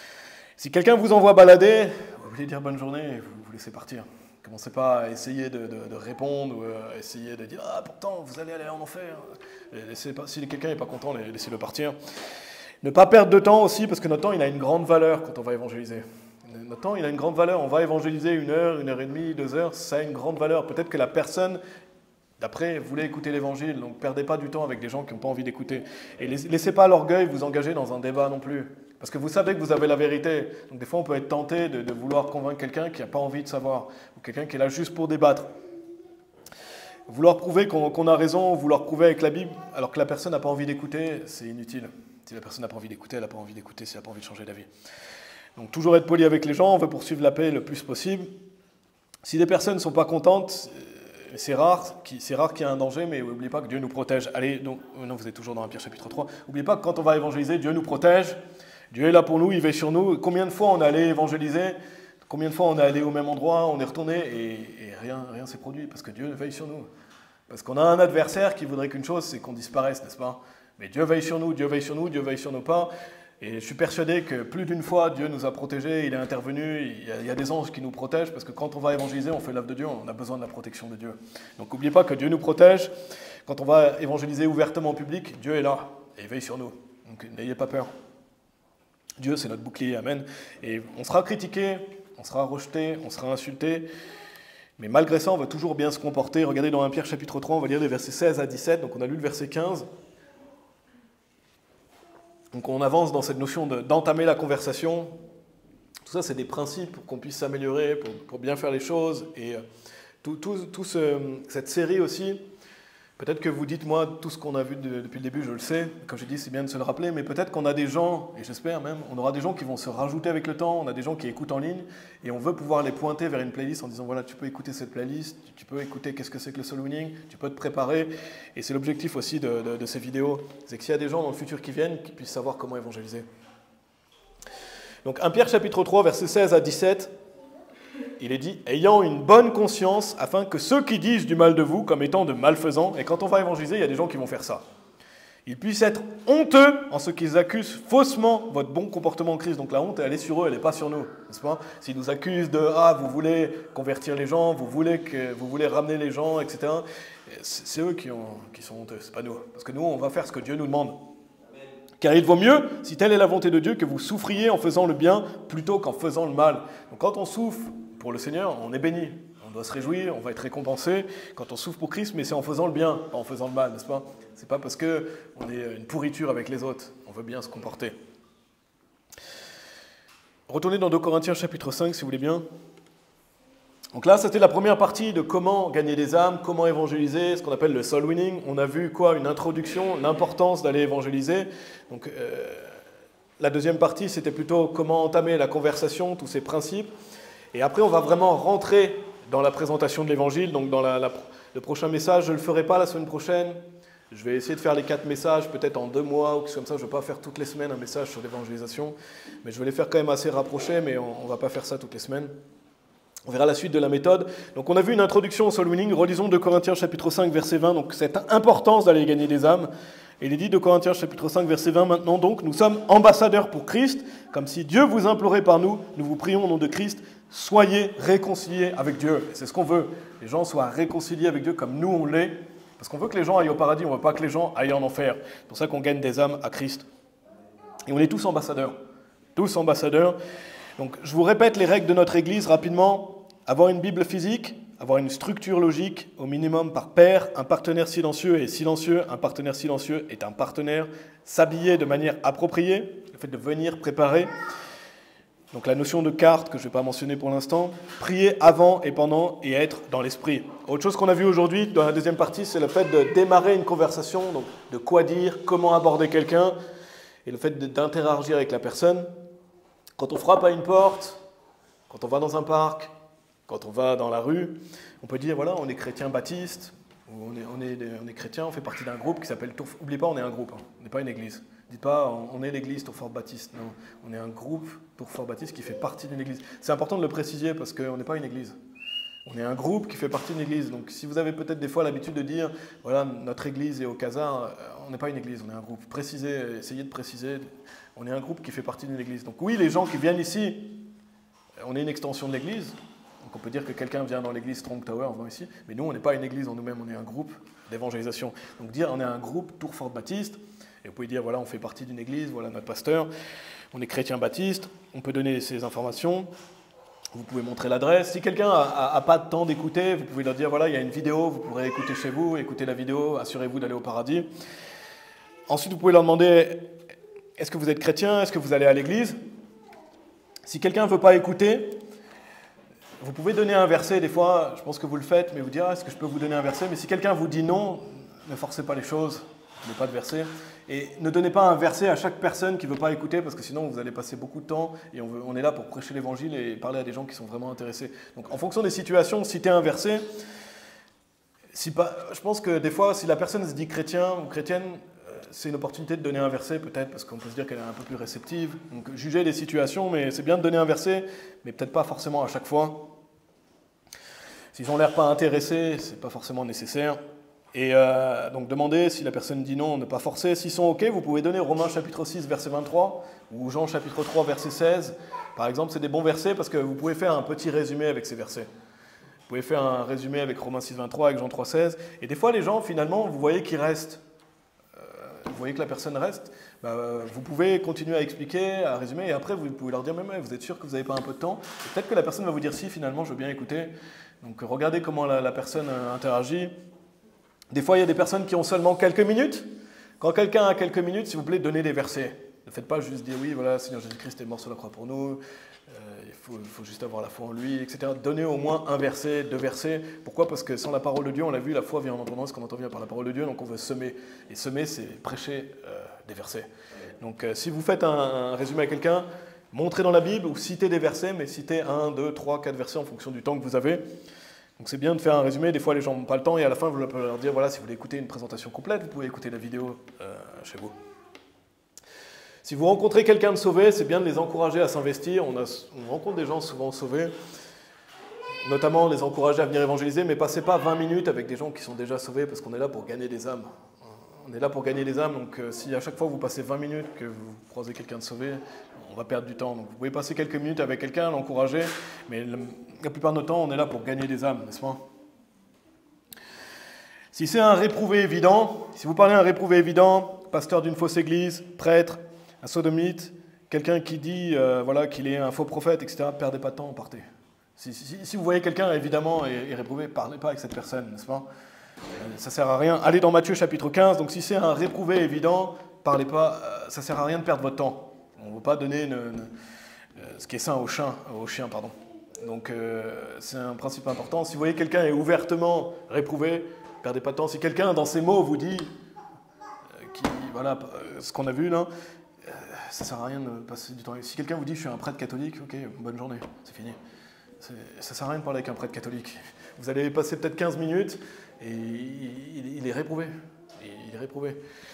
Si quelqu'un vous envoie balader, vous voulez dire bonne journée et vous vous laissez partir. Commencez pas à essayer de, de, de répondre ou à essayer de dire, ah pourtant vous allez aller en enfer. Laissez pas, si quelqu'un n'est pas content, laissez-le partir. Ne pas perdre de temps aussi, parce que notre temps il a une grande valeur quand on va évangéliser. Notre temps, il a une grande valeur. On va évangéliser une heure, une heure et demie, deux heures, ça a une grande valeur. Peut-être que la personne, d'après, voulait écouter l'évangile, donc perdez pas du temps avec des gens qui n'ont pas envie d'écouter. Et laissez pas l'orgueil vous engager dans un débat non plus. Parce que vous savez que vous avez la vérité. Donc des fois, on peut être tenté de, de vouloir convaincre quelqu'un qui n'a pas envie de savoir, ou quelqu'un qui est là juste pour débattre. Vouloir prouver qu'on qu'on a raison, vouloir prouver avec la Bible, alors que la personne n'a pas envie d'écouter, c'est inutile. Si la personne n'a pas envie d'écouter, elle n'a pas envie d'écouter, si elle n'a pas envie de changer d'avis. Donc toujours être poli avec les gens, on veut poursuivre la paix le plus possible. Si des personnes ne sont pas contentes, c'est rare, c'est rare qu'il y ait un danger, mais n'oubliez pas que Dieu nous protège. Allez, donc, non, vous êtes toujours dans Pierre chapitre trois. N'oubliez pas que quand on va évangéliser, Dieu nous protège. Dieu est là pour nous, il veille sur nous. Combien de fois on est allé évangéliser? Combien de fois on est allé au même endroit, on est retourné et, et rien rien s'est produit parce que Dieu veille sur nous. Parce qu'on a un adversaire qui voudrait qu'une chose, c'est qu'on disparaisse, n'est-ce pas? Mais Dieu veille sur nous, Dieu veille sur nous, Dieu veille sur nos pas. Et je suis persuadé que plus d'une fois, Dieu nous a protégés, il est intervenu, il y, a, il y a des anges qui nous protègent, parce que quand on va évangéliser, on fait l'œuvre de Dieu, on a besoin de la protection de Dieu. Donc n'oubliez pas que Dieu nous protège. Quand on va évangéliser ouvertement en public, Dieu est là, et il veille sur nous. Donc n'ayez pas peur. Dieu, c'est notre bouclier, amen. Et on sera critiqué, on sera rejeté, on sera insulté, mais malgré ça, on va toujours bien se comporter. Regardez dans un Pierre chapitre trois, on va lire les versets seize à dix-sept, donc on a lu le verset quinze. Donc on avance dans cette notion d'entamer la conversation. Tout ça, c'est des principes pour qu'on puisse s'améliorer, pour, pour bien faire les choses. Et tout, tout, tout ce, cette série aussi, peut-être que vous dites, moi, tout ce qu'on a vu de, depuis le début, je le sais. Comme je dis, c'est bien de se le rappeler, mais peut-être qu'on a des gens, et j'espère même, on aura des gens qui vont se rajouter avec le temps, on a des gens qui écoutent en ligne, et on veut pouvoir les pointer vers une playlist en disant, voilà, tu peux écouter cette playlist, tu peux écouter qu'est-ce que c'est que le soul winning, tu peux te préparer, et c'est l'objectif aussi de, de, de ces vidéos, c'est que s'il y a des gens dans le futur qui viennent, qui puissent savoir comment évangéliser. Donc, un Pierre chapitre trois, versets seize à dix-sept, il est dit « Ayant une bonne conscience, afin que ceux qui disent du mal de vous comme étant de malfaisants, et quand on va évangéliser, il y a des gens qui vont faire ça, ils puissent être honteux en ce qu'ils accusent faussement votre bon comportement en Christ. » Donc la honte, elle est sur eux, elle n'est pas sur nous, n'est-ce pas? S'ils nous accusent de « Ah, vous voulez convertir les gens, vous voulez, que, vous voulez ramener les gens, et cetera » C'est eux qui, ont, qui sont honteux, c'est pas nous. Parce que nous, on va faire ce que Dieu nous demande. Car il vaut mieux, si telle est la volonté de Dieu, que vous souffriez en faisant le bien plutôt qu'en faisant le mal. Donc quand on souffre pour le Seigneur, on est béni. On doit se réjouir, on va être récompensé quand on souffre pour Christ, mais c'est en faisant le bien, pas en faisant le mal, n'est-ce pas? C'est pas parce qu'on est une pourriture avec les autres, on veut bien se comporter. Retournez dans deux Corinthiens chapitre cinq, si vous voulez bien. Donc là, c'était la première partie de comment gagner des âmes, comment évangéliser, ce qu'on appelle le soul winning. On a vu quoi? Une introduction, l'importance d'aller évangéliser. Donc, euh, la deuxième partie, c'était plutôt comment entamer la conversation, tous ces principes. Et après, on va vraiment rentrer dans la présentation de l'évangile. Donc, dans la, la, le prochain message, je ne le ferai pas la semaine prochaine. Je vais essayer de faire les quatre messages, peut-être en deux mois, ou quelque chose comme ça. Je ne vais pas faire toutes les semaines un message sur l'évangélisation. Mais je vais les faire quand même assez rapprochés, mais on ne va pas faire ça toutes les semaines. On verra la suite de la méthode. Donc on a vu une introduction au soul winning. Relisons deux Corinthiens chapitre cinq, verset vingt. Donc cette importance d'aller gagner des âmes. Et il est dit deux Corinthiens chapitre cinq, verset vingt. Maintenant donc, nous sommes ambassadeurs pour Christ, comme si Dieu vous implorait par nous. Nous vous prions au nom de Christ. Soyez réconciliés avec Dieu. Et c'est ce qu'on veut. Les gens soient réconciliés avec Dieu comme nous on l'est. Parce qu'on veut que les gens aillent au paradis. On ne veut pas que les gens aillent en enfer. C'est pour ça qu'on gagne des âmes à Christ. Et on est tous ambassadeurs. Tous ambassadeurs. Donc, je vous répète les règles de notre Église rapidement. Avoir une Bible physique, avoir une structure logique, au minimum par paire, un partenaire silencieux est silencieux, un partenaire silencieux est un partenaire, s'habiller de manière appropriée, le fait de venir préparer. Donc la notion de carte, que je ne vais pas mentionner pour l'instant, prier avant et pendant et être dans l'esprit. Autre chose qu'on a vu aujourd'hui dans la deuxième partie, c'est le fait de démarrer une conversation, donc de quoi dire, comment aborder quelqu'un, et le fait d'interagir avec la personne. Quand on frappe à une porte, quand on va dans un parc, quand on va dans la rue, on peut dire, voilà, on est chrétien baptiste, ou on est, on est, on est chrétien, on fait partie d'un groupe qui s'appelle Tourfort. N'oubliez pas, on est un groupe, hein. On n'est pas une église. Dites pas, on est l'église Tourfort Baptiste. Non, on est un groupe Tourfort Baptiste qui fait partie d'une église. C'est important de le préciser parce qu'on n'est pas une église. On est un groupe qui fait partie d'une église. Donc si vous avez peut-être des fois l'habitude de dire, voilà, notre église est au Casar, on n'est pas une église, on est un groupe. Précisez, essayez de préciser, on est un groupe qui fait partie d'une église. Donc oui, les gens qui viennent ici, on est une extension de l'église. Donc on peut dire que quelqu'un vient dans l'église Strong Tower en venant ici, mais nous on n'est pas une église en nous-mêmes, on est un groupe d'évangélisation. Donc dire on est un groupe Tourfort Baptiste, et vous pouvez dire voilà on fait partie d'une église, voilà notre pasteur, on est chrétien baptiste, on peut donner ces informations, vous pouvez montrer l'adresse. Si quelqu'un n'a pas de temps d'écouter, vous pouvez leur dire voilà il y a une vidéo, vous pourrez écouter chez vous, écouter la vidéo, assurez-vous d'aller au paradis. Ensuite vous pouvez leur demander est-ce que vous êtes chrétien, est-ce que vous allez à l'église? Si quelqu'un ne veut pas écouter, vous pouvez donner un verset, des fois, je pense que vous le faites, mais vous dire, ah, est-ce que je peux vous donner un verset? Mais si quelqu'un vous dit non, ne forcez pas les choses, ne pas de verset. Et ne donnez pas un verset à chaque personne qui ne veut pas écouter, parce que sinon vous allez passer beaucoup de temps, et on, veut, on est là pour prêcher l'évangile et parler à des gens qui sont vraiment intéressés. Donc en fonction des situations, citez un verset. Si pas, je pense que des fois, si la personne se dit chrétien ou chrétienne, c'est une opportunité de donner un verset peut-être, parce qu'on peut se dire qu'elle est un peu plus réceptive. Donc jugez les situations, mais c'est bien de donner un verset, mais peut-être pas forcément à chaque fois. S'ils n'ont l'air pas intéressés, ce n'est pas forcément nécessaire. Et euh, donc demandez, si la personne dit non, ne pas forcer. S'ils sont OK, vous pouvez donner Romains chapitre six, verset vingt-trois, ou Jean chapitre trois, verset seize. Par exemple, c'est des bons versets parce que vous pouvez faire un petit résumé avec ces versets. Vous pouvez faire un résumé avec Romains six, vingt-trois, avec Jean trois, seize. Et des fois, les gens, finalement, vous voyez qu'ils restent. Vous voyez que la personne reste, bah, vous pouvez continuer à expliquer, à résumer, et après vous pouvez leur dire, mais, mais vous êtes sûr que vous n'avez pas un peu de temps? Peut-être que la personne va vous dire, si, finalement, je veux bien écouter. Donc regardez comment la, la personne interagit. Des fois, il y a des personnes qui ont seulement quelques minutes. Quand quelqu'un a quelques minutes, s'il vous plaît, donnez des versets. Ne faites pas juste dire, oui, voilà, Seigneur Jésus-Christ est mort sur la croix pour nous, euh, il, faut, il faut juste avoir la foi en lui, et cetera. Donnez au moins un verset, deux versets. Pourquoi? Parce que sans la parole de Dieu, on l'a vu, la foi vient en entendant, ce qu'on entend vient par la parole de Dieu, donc on veut semer. Et semer, c'est prêcher euh, des versets. Donc euh, si vous faites un, un résumé à quelqu'un, montrez dans la Bible ou citez des versets, mais citez un, deux, trois, quatre versets en fonction du temps que vous avez. Donc c'est bien de faire un résumé, des fois les gens n'ont pas le temps, et à la fin, vous pouvez leur dire, voilà, si vous voulez écouter une présentation complète, vous pouvez écouter la vidéo euh, chez vous. Si vous rencontrez quelqu'un de sauvé, c'est bien de les encourager à s'investir. On, on rencontre des gens souvent sauvés, notamment les encourager à venir évangéliser, mais passez pas vingt minutes avec des gens qui sont déjà sauvés, parce qu'on est là pour gagner des âmes. On est là pour gagner des âmes, donc euh, si à chaque fois vous passez vingt minutes que vous croisez quelqu'un de sauvé, on va perdre du temps. Donc vous pouvez passer quelques minutes avec quelqu'un, l'encourager, mais le, la plupart de notre temps, on est là pour gagner des âmes, n'est-ce pas? Si c'est un réprouvé évident, si vous parlez à un réprouvé évident, pasteur d'une fausse église, prêtre, un sodomite, quelqu'un qui dit euh, voilà, qu'il est un faux prophète, et cetera, perdez pas de temps, partez. Si, si, si vous voyez quelqu'un, évidemment, est, est réprouvé, parlez pas avec cette personne, n'est-ce pas? Ça ne sert à rien. Allez dans Matthieu chapitre quinze, donc si c'est un réprouvé évident, parlez pas, ça ne sert à rien de perdre votre temps. On ne veut pas donner une, une, ce qui est sain au chien, au chien pardon. Donc euh, c'est un principe important. Si vous voyez quelqu'un est ouvertement réprouvé, ne perdez pas de temps. Si quelqu'un, dans ses mots, vous dit, euh, qui, voilà, euh, ce qu'on a vu là, euh, ça ne sert à rien de passer du temps. Si quelqu'un vous dit, je suis un prêtre catholique, ok, bonne journée, c'est fini. Ça ne sert à rien de parler avec un prêtre catholique. Vous allez passer peut-être quinze minutes et il, il, il est réprouvé. Il est réprouvé.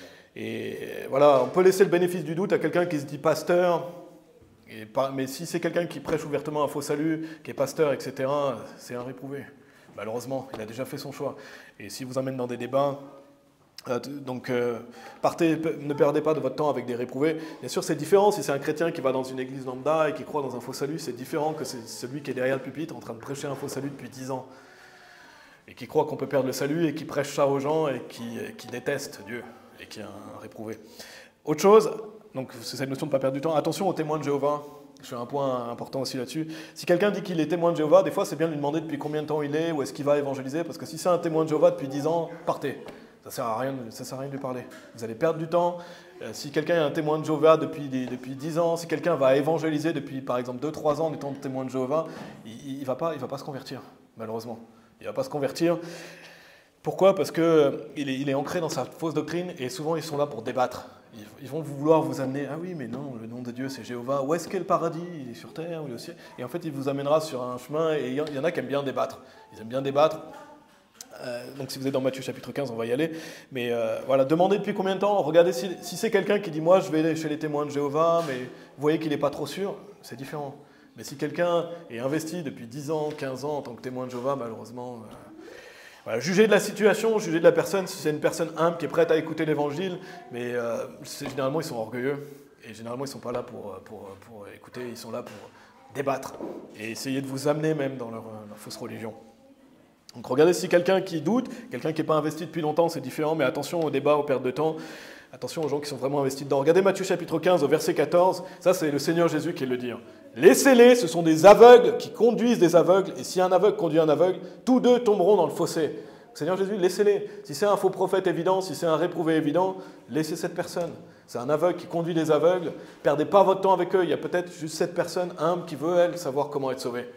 Et voilà, on peut laisser le bénéfice du doute à quelqu'un qui se dit pasteur. Et pas, mais si c'est quelqu'un qui prêche ouvertement un faux salut, qui est pasteur, et cetera, c'est un réprouvé. Malheureusement, il a déjà fait son choix. Et si vous amène dans des débats, euh, donc euh, partez, ne perdez pas de votre temps avec des réprouvés. Bien sûr, c'est différent si c'est un chrétien qui va dans une église lambda et qui croit dans un faux salut, c'est différent que c'est celui qui est derrière le pupitre en train de prêcher un faux salut depuis dix ans. Et qui croit qu'on peut perdre le salut et qui prêche ça aux gens et qui, qui déteste Dieu et qui est un réprouvé. Autre chose, donc c'est cette notion de ne pas perdre du temps. Attention aux témoins de Jéhovah. Je fais un point important aussi là-dessus. Si quelqu'un dit qu'il est témoin de Jéhovah, des fois c'est bien de lui demander depuis combien de temps il est, où est-ce qu'il va évangéliser, parce que si c'est un témoin de Jéhovah depuis dix ans, partez. Ça ne sert à rien, ça sert à rien de lui parler. Vous allez perdre du temps. Euh, si quelqu'un est un témoin de Jéhovah depuis, des, depuis dix ans, si quelqu'un va évangéliser depuis par exemple deux trois ans en étant témoin de Jéhovah, il ne va pas, il va pas se convertir, malheureusement. Il ne va pas se convertir. Pourquoi? Parce qu'il est, il est ancré dans sa fausse doctrine et souvent ils sont là pour débattre. Ils vont vouloir vous amener, ah oui, mais non, le nom de Dieu c'est Jéhovah, où est-ce qu'est le paradis? Il est sur terre ou il est au ciel? Et en fait, il vous amènera sur un chemin et il y en a qui aiment bien débattre. Ils aiment bien débattre. Euh, donc si vous êtes dans Matthieu chapitre quinze, on va y aller. Mais euh, voilà, demandez depuis combien de temps. Regardez si, si c'est quelqu'un qui dit, moi je vais chez les témoins de Jéhovah, mais vous voyez qu'il n'est pas trop sûr, c'est différent. Mais si quelqu'un est investi depuis dix ans, quinze ans en tant que témoin de Jéhovah, malheureusement... Euh, Voilà, jugez de la situation, jugez de la personne, si c'est une personne humble qui est prête à écouter l'évangile, mais euh, généralement ils sont orgueilleux, et généralement ils ne sont pas là pour, pour, pour écouter, ils sont là pour débattre, et essayer de vous amener même dans leur, leur fausse religion. Donc regardez si quelqu'un qui doute, quelqu'un qui n'est pas investi depuis longtemps, c'est différent, mais attention aux débats, aux pertes de temps, attention aux gens qui sont vraiment investis dedans. Regardez Matthieu chapitre quinze au verset quatorze, ça c'est le Seigneur Jésus qui le dit. Laissez-les, ce sont des aveugles qui conduisent des aveugles, et si un aveugle conduit un aveugle, tous deux tomberont dans le fossé. Seigneur Jésus, laissez-les. Si c'est un faux prophète évident, si c'est un réprouvé évident, laissez cette personne. C'est un aveugle qui conduit des aveugles, perdez pas votre temps avec eux, il y a peut-être juste cette personne humble qui veut, elle, savoir comment être sauvée.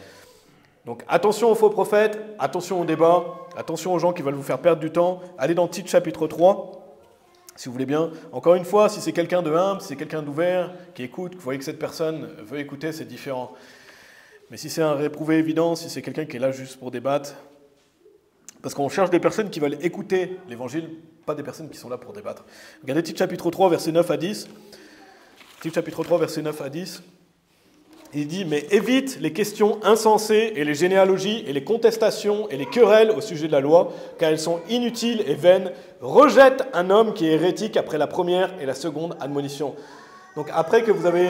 Donc attention aux faux prophètes, attention aux débats, attention aux gens qui veulent vous faire perdre du temps. Allez dans Tite chapitre trois. Si vous voulez bien, encore une fois, si c'est quelqu'un de humble, si c'est quelqu'un d'ouvert, qui écoute, que vous voyez que cette personne veut écouter, c'est différent. Mais si c'est un réprouvé évident, si c'est quelqu'un qui est là juste pour débattre, parce qu'on cherche des personnes qui veulent écouter l'évangile, pas des personnes qui sont là pour débattre. Regardez Tite chapitre trois, versets neuf à dix. Tite chapitre trois, versets neuf à dix. Il dit, mais évite les questions insensées et les généalogies et les contestations et les querelles au sujet de la loi, car elles sont inutiles et vaines. Rejette un homme qui est hérétique après la première et la seconde admonition. Donc après que vous avez,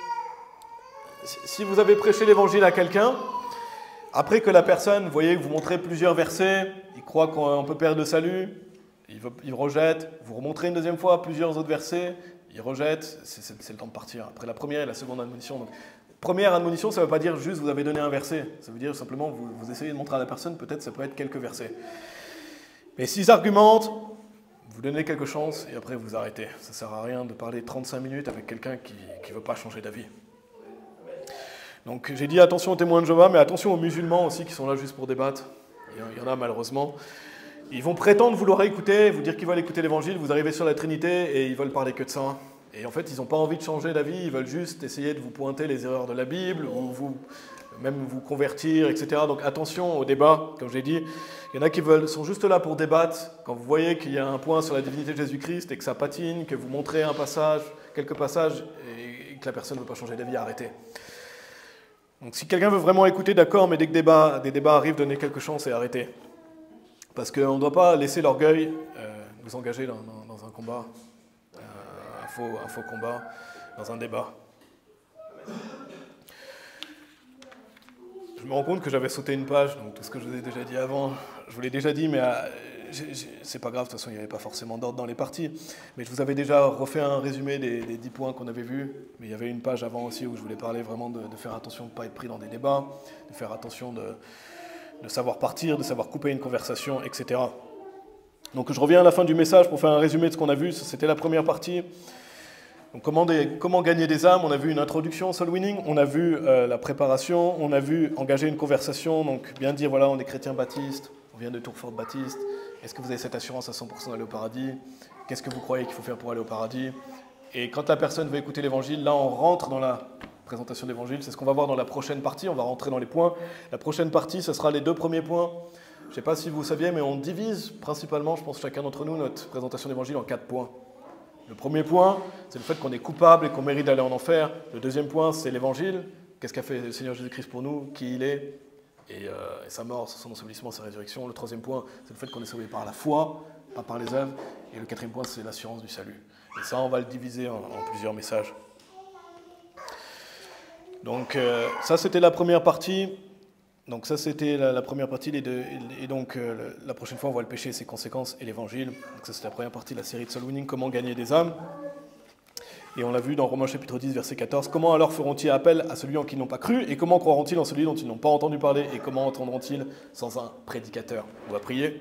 si vous avez prêché l'évangile à quelqu'un, après que la personne, vous voyez, vous montrez plusieurs versets, il croit qu'on peut perdre le salut, il, veut, il rejette, vous remontrez une deuxième fois plusieurs autres versets, il rejette, c'est le temps de partir. Après la première et la seconde admonition. Donc, première admonition, ça ne veut pas dire juste vous avez donné un verset. Ça veut dire simplement vous, vous essayez de montrer à la personne, peut-être ça peut être quelques versets. Mais s'ils argumentent, vous donnez quelques chances et après vous arrêtez. Ça ne sert à rien de parler trente-cinq minutes avec quelqu'un qui ne veut pas changer d'avis. Donc j'ai dit attention aux témoins de Jéhovah, mais attention aux musulmans aussi qui sont là juste pour débattre. Il y en a malheureusement. Ils vont prétendre vouloir écouter, vous dire qu'ils veulent écouter l'évangile, vous arrivez sur la Trinité et ils veulent parler que de ça. Et en fait, ils n'ont pas envie de changer d'avis, ils veulent juste essayer de vous pointer les erreurs de la Bible, ou vous, même vous convertir, et cetera. Donc attention au débat, comme j'ai dit. Il y en a qui veulent, sont juste là pour débattre. Quand vous voyez qu'il y a un point sur la divinité de Jésus-Christ et que ça patine, que vous montrez un passage, quelques passages, et que la personne ne veut pas changer d'avis, arrêtez. Donc si quelqu'un veut vraiment écouter, d'accord, mais dès que débat, des débats arrivent, donnez quelques chances et arrêtez. Parce qu'on ne doit pas laisser l'orgueil euh, nous engager dans, dans, dans un combat. Un faux, un faux combat, dans un débat. Je me rends compte que j'avais sauté une page, donc tout ce que je vous ai déjà dit avant, je vous l'ai déjà dit, mais euh, c'est pas grave, de toute façon il n'y avait pas forcément d'ordre dans les parties. Mais je vous avais déjà refait un résumé des, des dix points qu'on avait vus, mais il y avait une page avant aussi où je voulais parler vraiment de, de faire attention de ne pas être pris dans des débats, de faire attention de, de savoir partir, de savoir couper une conversation, et cetera. Donc je reviens à la fin du message pour faire un résumé de ce qu'on a vu, c'était la première partie. Donc comment, des, comment gagner des âmes? On a vu une introduction au soul winning, on a vu euh, la préparation, on a vu engager une conversation, donc bien dire voilà, on est chrétien baptiste, on vient de Tourfort Baptiste, est-ce que vous avez cette assurance à cent pour cent d'aller au paradis? Qu'est-ce que vous croyez qu'il faut faire pour aller au paradis? Et quand la personne veut écouter l'évangile, là on rentre dans la présentation de l'évangile, c'est ce qu'on va voir dans la prochaine partie, on va rentrer dans les points. La prochaine partie, ce sera les deux premiers points. Je ne sais pas si vous saviez, mais on divise principalement, je pense, chacun d'entre nous, notre présentation d'évangile en quatre points. Le premier point, c'est le fait qu'on est coupable et qu'on mérite d'aller en enfer. Le deuxième point, c'est l'évangile. Qu'est-ce qu'a fait le Seigneur Jésus-Christ pour nous? Qui il est? Et, euh, et sa mort, son ensevelissement, sa résurrection. Le troisième point, c'est le fait qu'on est sauvé par la foi, pas par les œuvres. Et le quatrième point, c'est l'assurance du salut. Et ça, on va le diviser en, en plusieurs messages. Donc euh, ça, c'était la première partie. Donc ça, c'était la, la première partie. Les deux, et donc euh, la prochaine fois, on voit le péché et ses conséquences et l'évangile. Donc ça, c'était la première partie de la série de Soul Winning, comment gagner des âmes. Et on l'a vu dans Romains chapitre dix, verset quatorze. Comment alors feront-ils appel à celui en qui ils n'ont pas cru? Et comment croiront-ils en celui dont ils n'ont pas entendu parler? Et comment entendront-ils sans un prédicateur? On va prier.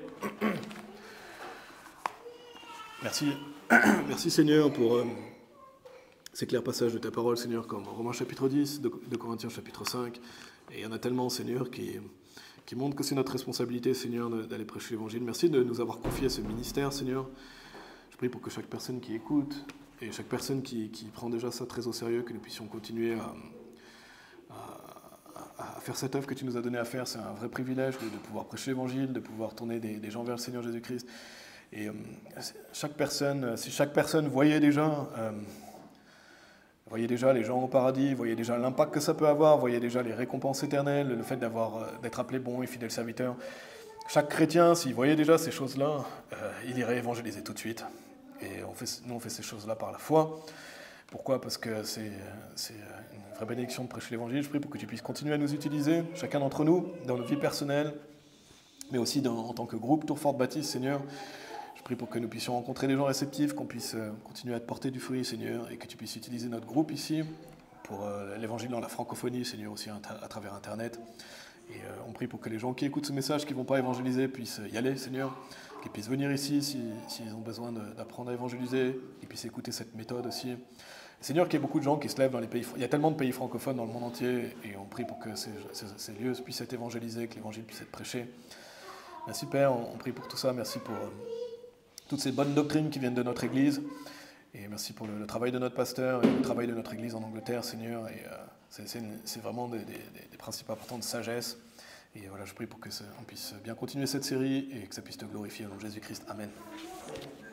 Merci. Merci Seigneur pour euh, ces clairs passages de ta parole, Seigneur, comme Romains chapitre dix, de, de Corinthiens chapitre cinq. Et il y en a tellement, Seigneur, qui, qui montrent que c'est notre responsabilité, Seigneur, d'aller prêcher l'Évangile. Merci de nous avoir confié à ce ministère, Seigneur. Je prie pour que chaque personne qui écoute et chaque personne qui, qui prend déjà ça très au sérieux, que nous puissions continuer à, à, à faire cette œuvre que tu nous as donnée à faire. C'est un vrai privilège de, de pouvoir prêcher l'Évangile, de pouvoir tourner des, des gens vers le Seigneur Jésus-Christ. Et euh, chaque personne, si chaque personne voyait déjà... Euh, Voyez déjà les gens au paradis, voyez déjà l'impact que ça peut avoir, voyez déjà les récompenses éternelles, le fait d'avoir, d'être appelé bon et fidèle serviteur. Chaque chrétien, s'il voyait déjà ces choses-là, euh, il irait évangéliser tout de suite. Et on fait, nous, on fait ces choses-là par la foi. Pourquoi? Parce que c'est, c'est une vraie bénédiction de prêcher l'évangile. Je prie pour que tu puisses continuer à nous utiliser, chacun d'entre nous, dans nos vies personnelles, mais aussi dans, en tant que groupe Tourfort Baptiste, Seigneur. Je prie pour que nous puissions rencontrer des gens réceptifs, qu'on puisse continuer à te porter du fruit, Seigneur, et que tu puisses utiliser notre groupe ici pour euh, l'évangile dans la francophonie, Seigneur, aussi à, à travers Internet. Et euh, on prie pour que les gens qui écoutent ce message, qui ne vont pas évangéliser, puissent y aller, Seigneur, qu'ils puissent venir ici s'ils si, si ont besoin d'apprendre à évangéliser, qu'ils puissent écouter cette méthode aussi. Seigneur, qu'il y ait beaucoup de gens qui se lèvent dans les pays... Il y a tellement de pays francophones dans le monde entier, et on prie pour que ces, ces, ces lieux puissent être évangélisés, que l'évangile puisse être prêché. Merci Père, on, on prie pour tout ça, merci pour... Euh, toutes ces bonnes doctrines qui viennent de notre Église. Et merci pour le, le travail de notre pasteur et le travail de notre Église en Angleterre, Seigneur. Et euh, c'est, c'est, c'est vraiment des, des, des principes importants de sagesse. Et voilà, je prie pour que ça, on puisse bien continuer cette série et que ça puisse te glorifier au nom de Jésus-Christ. Amen.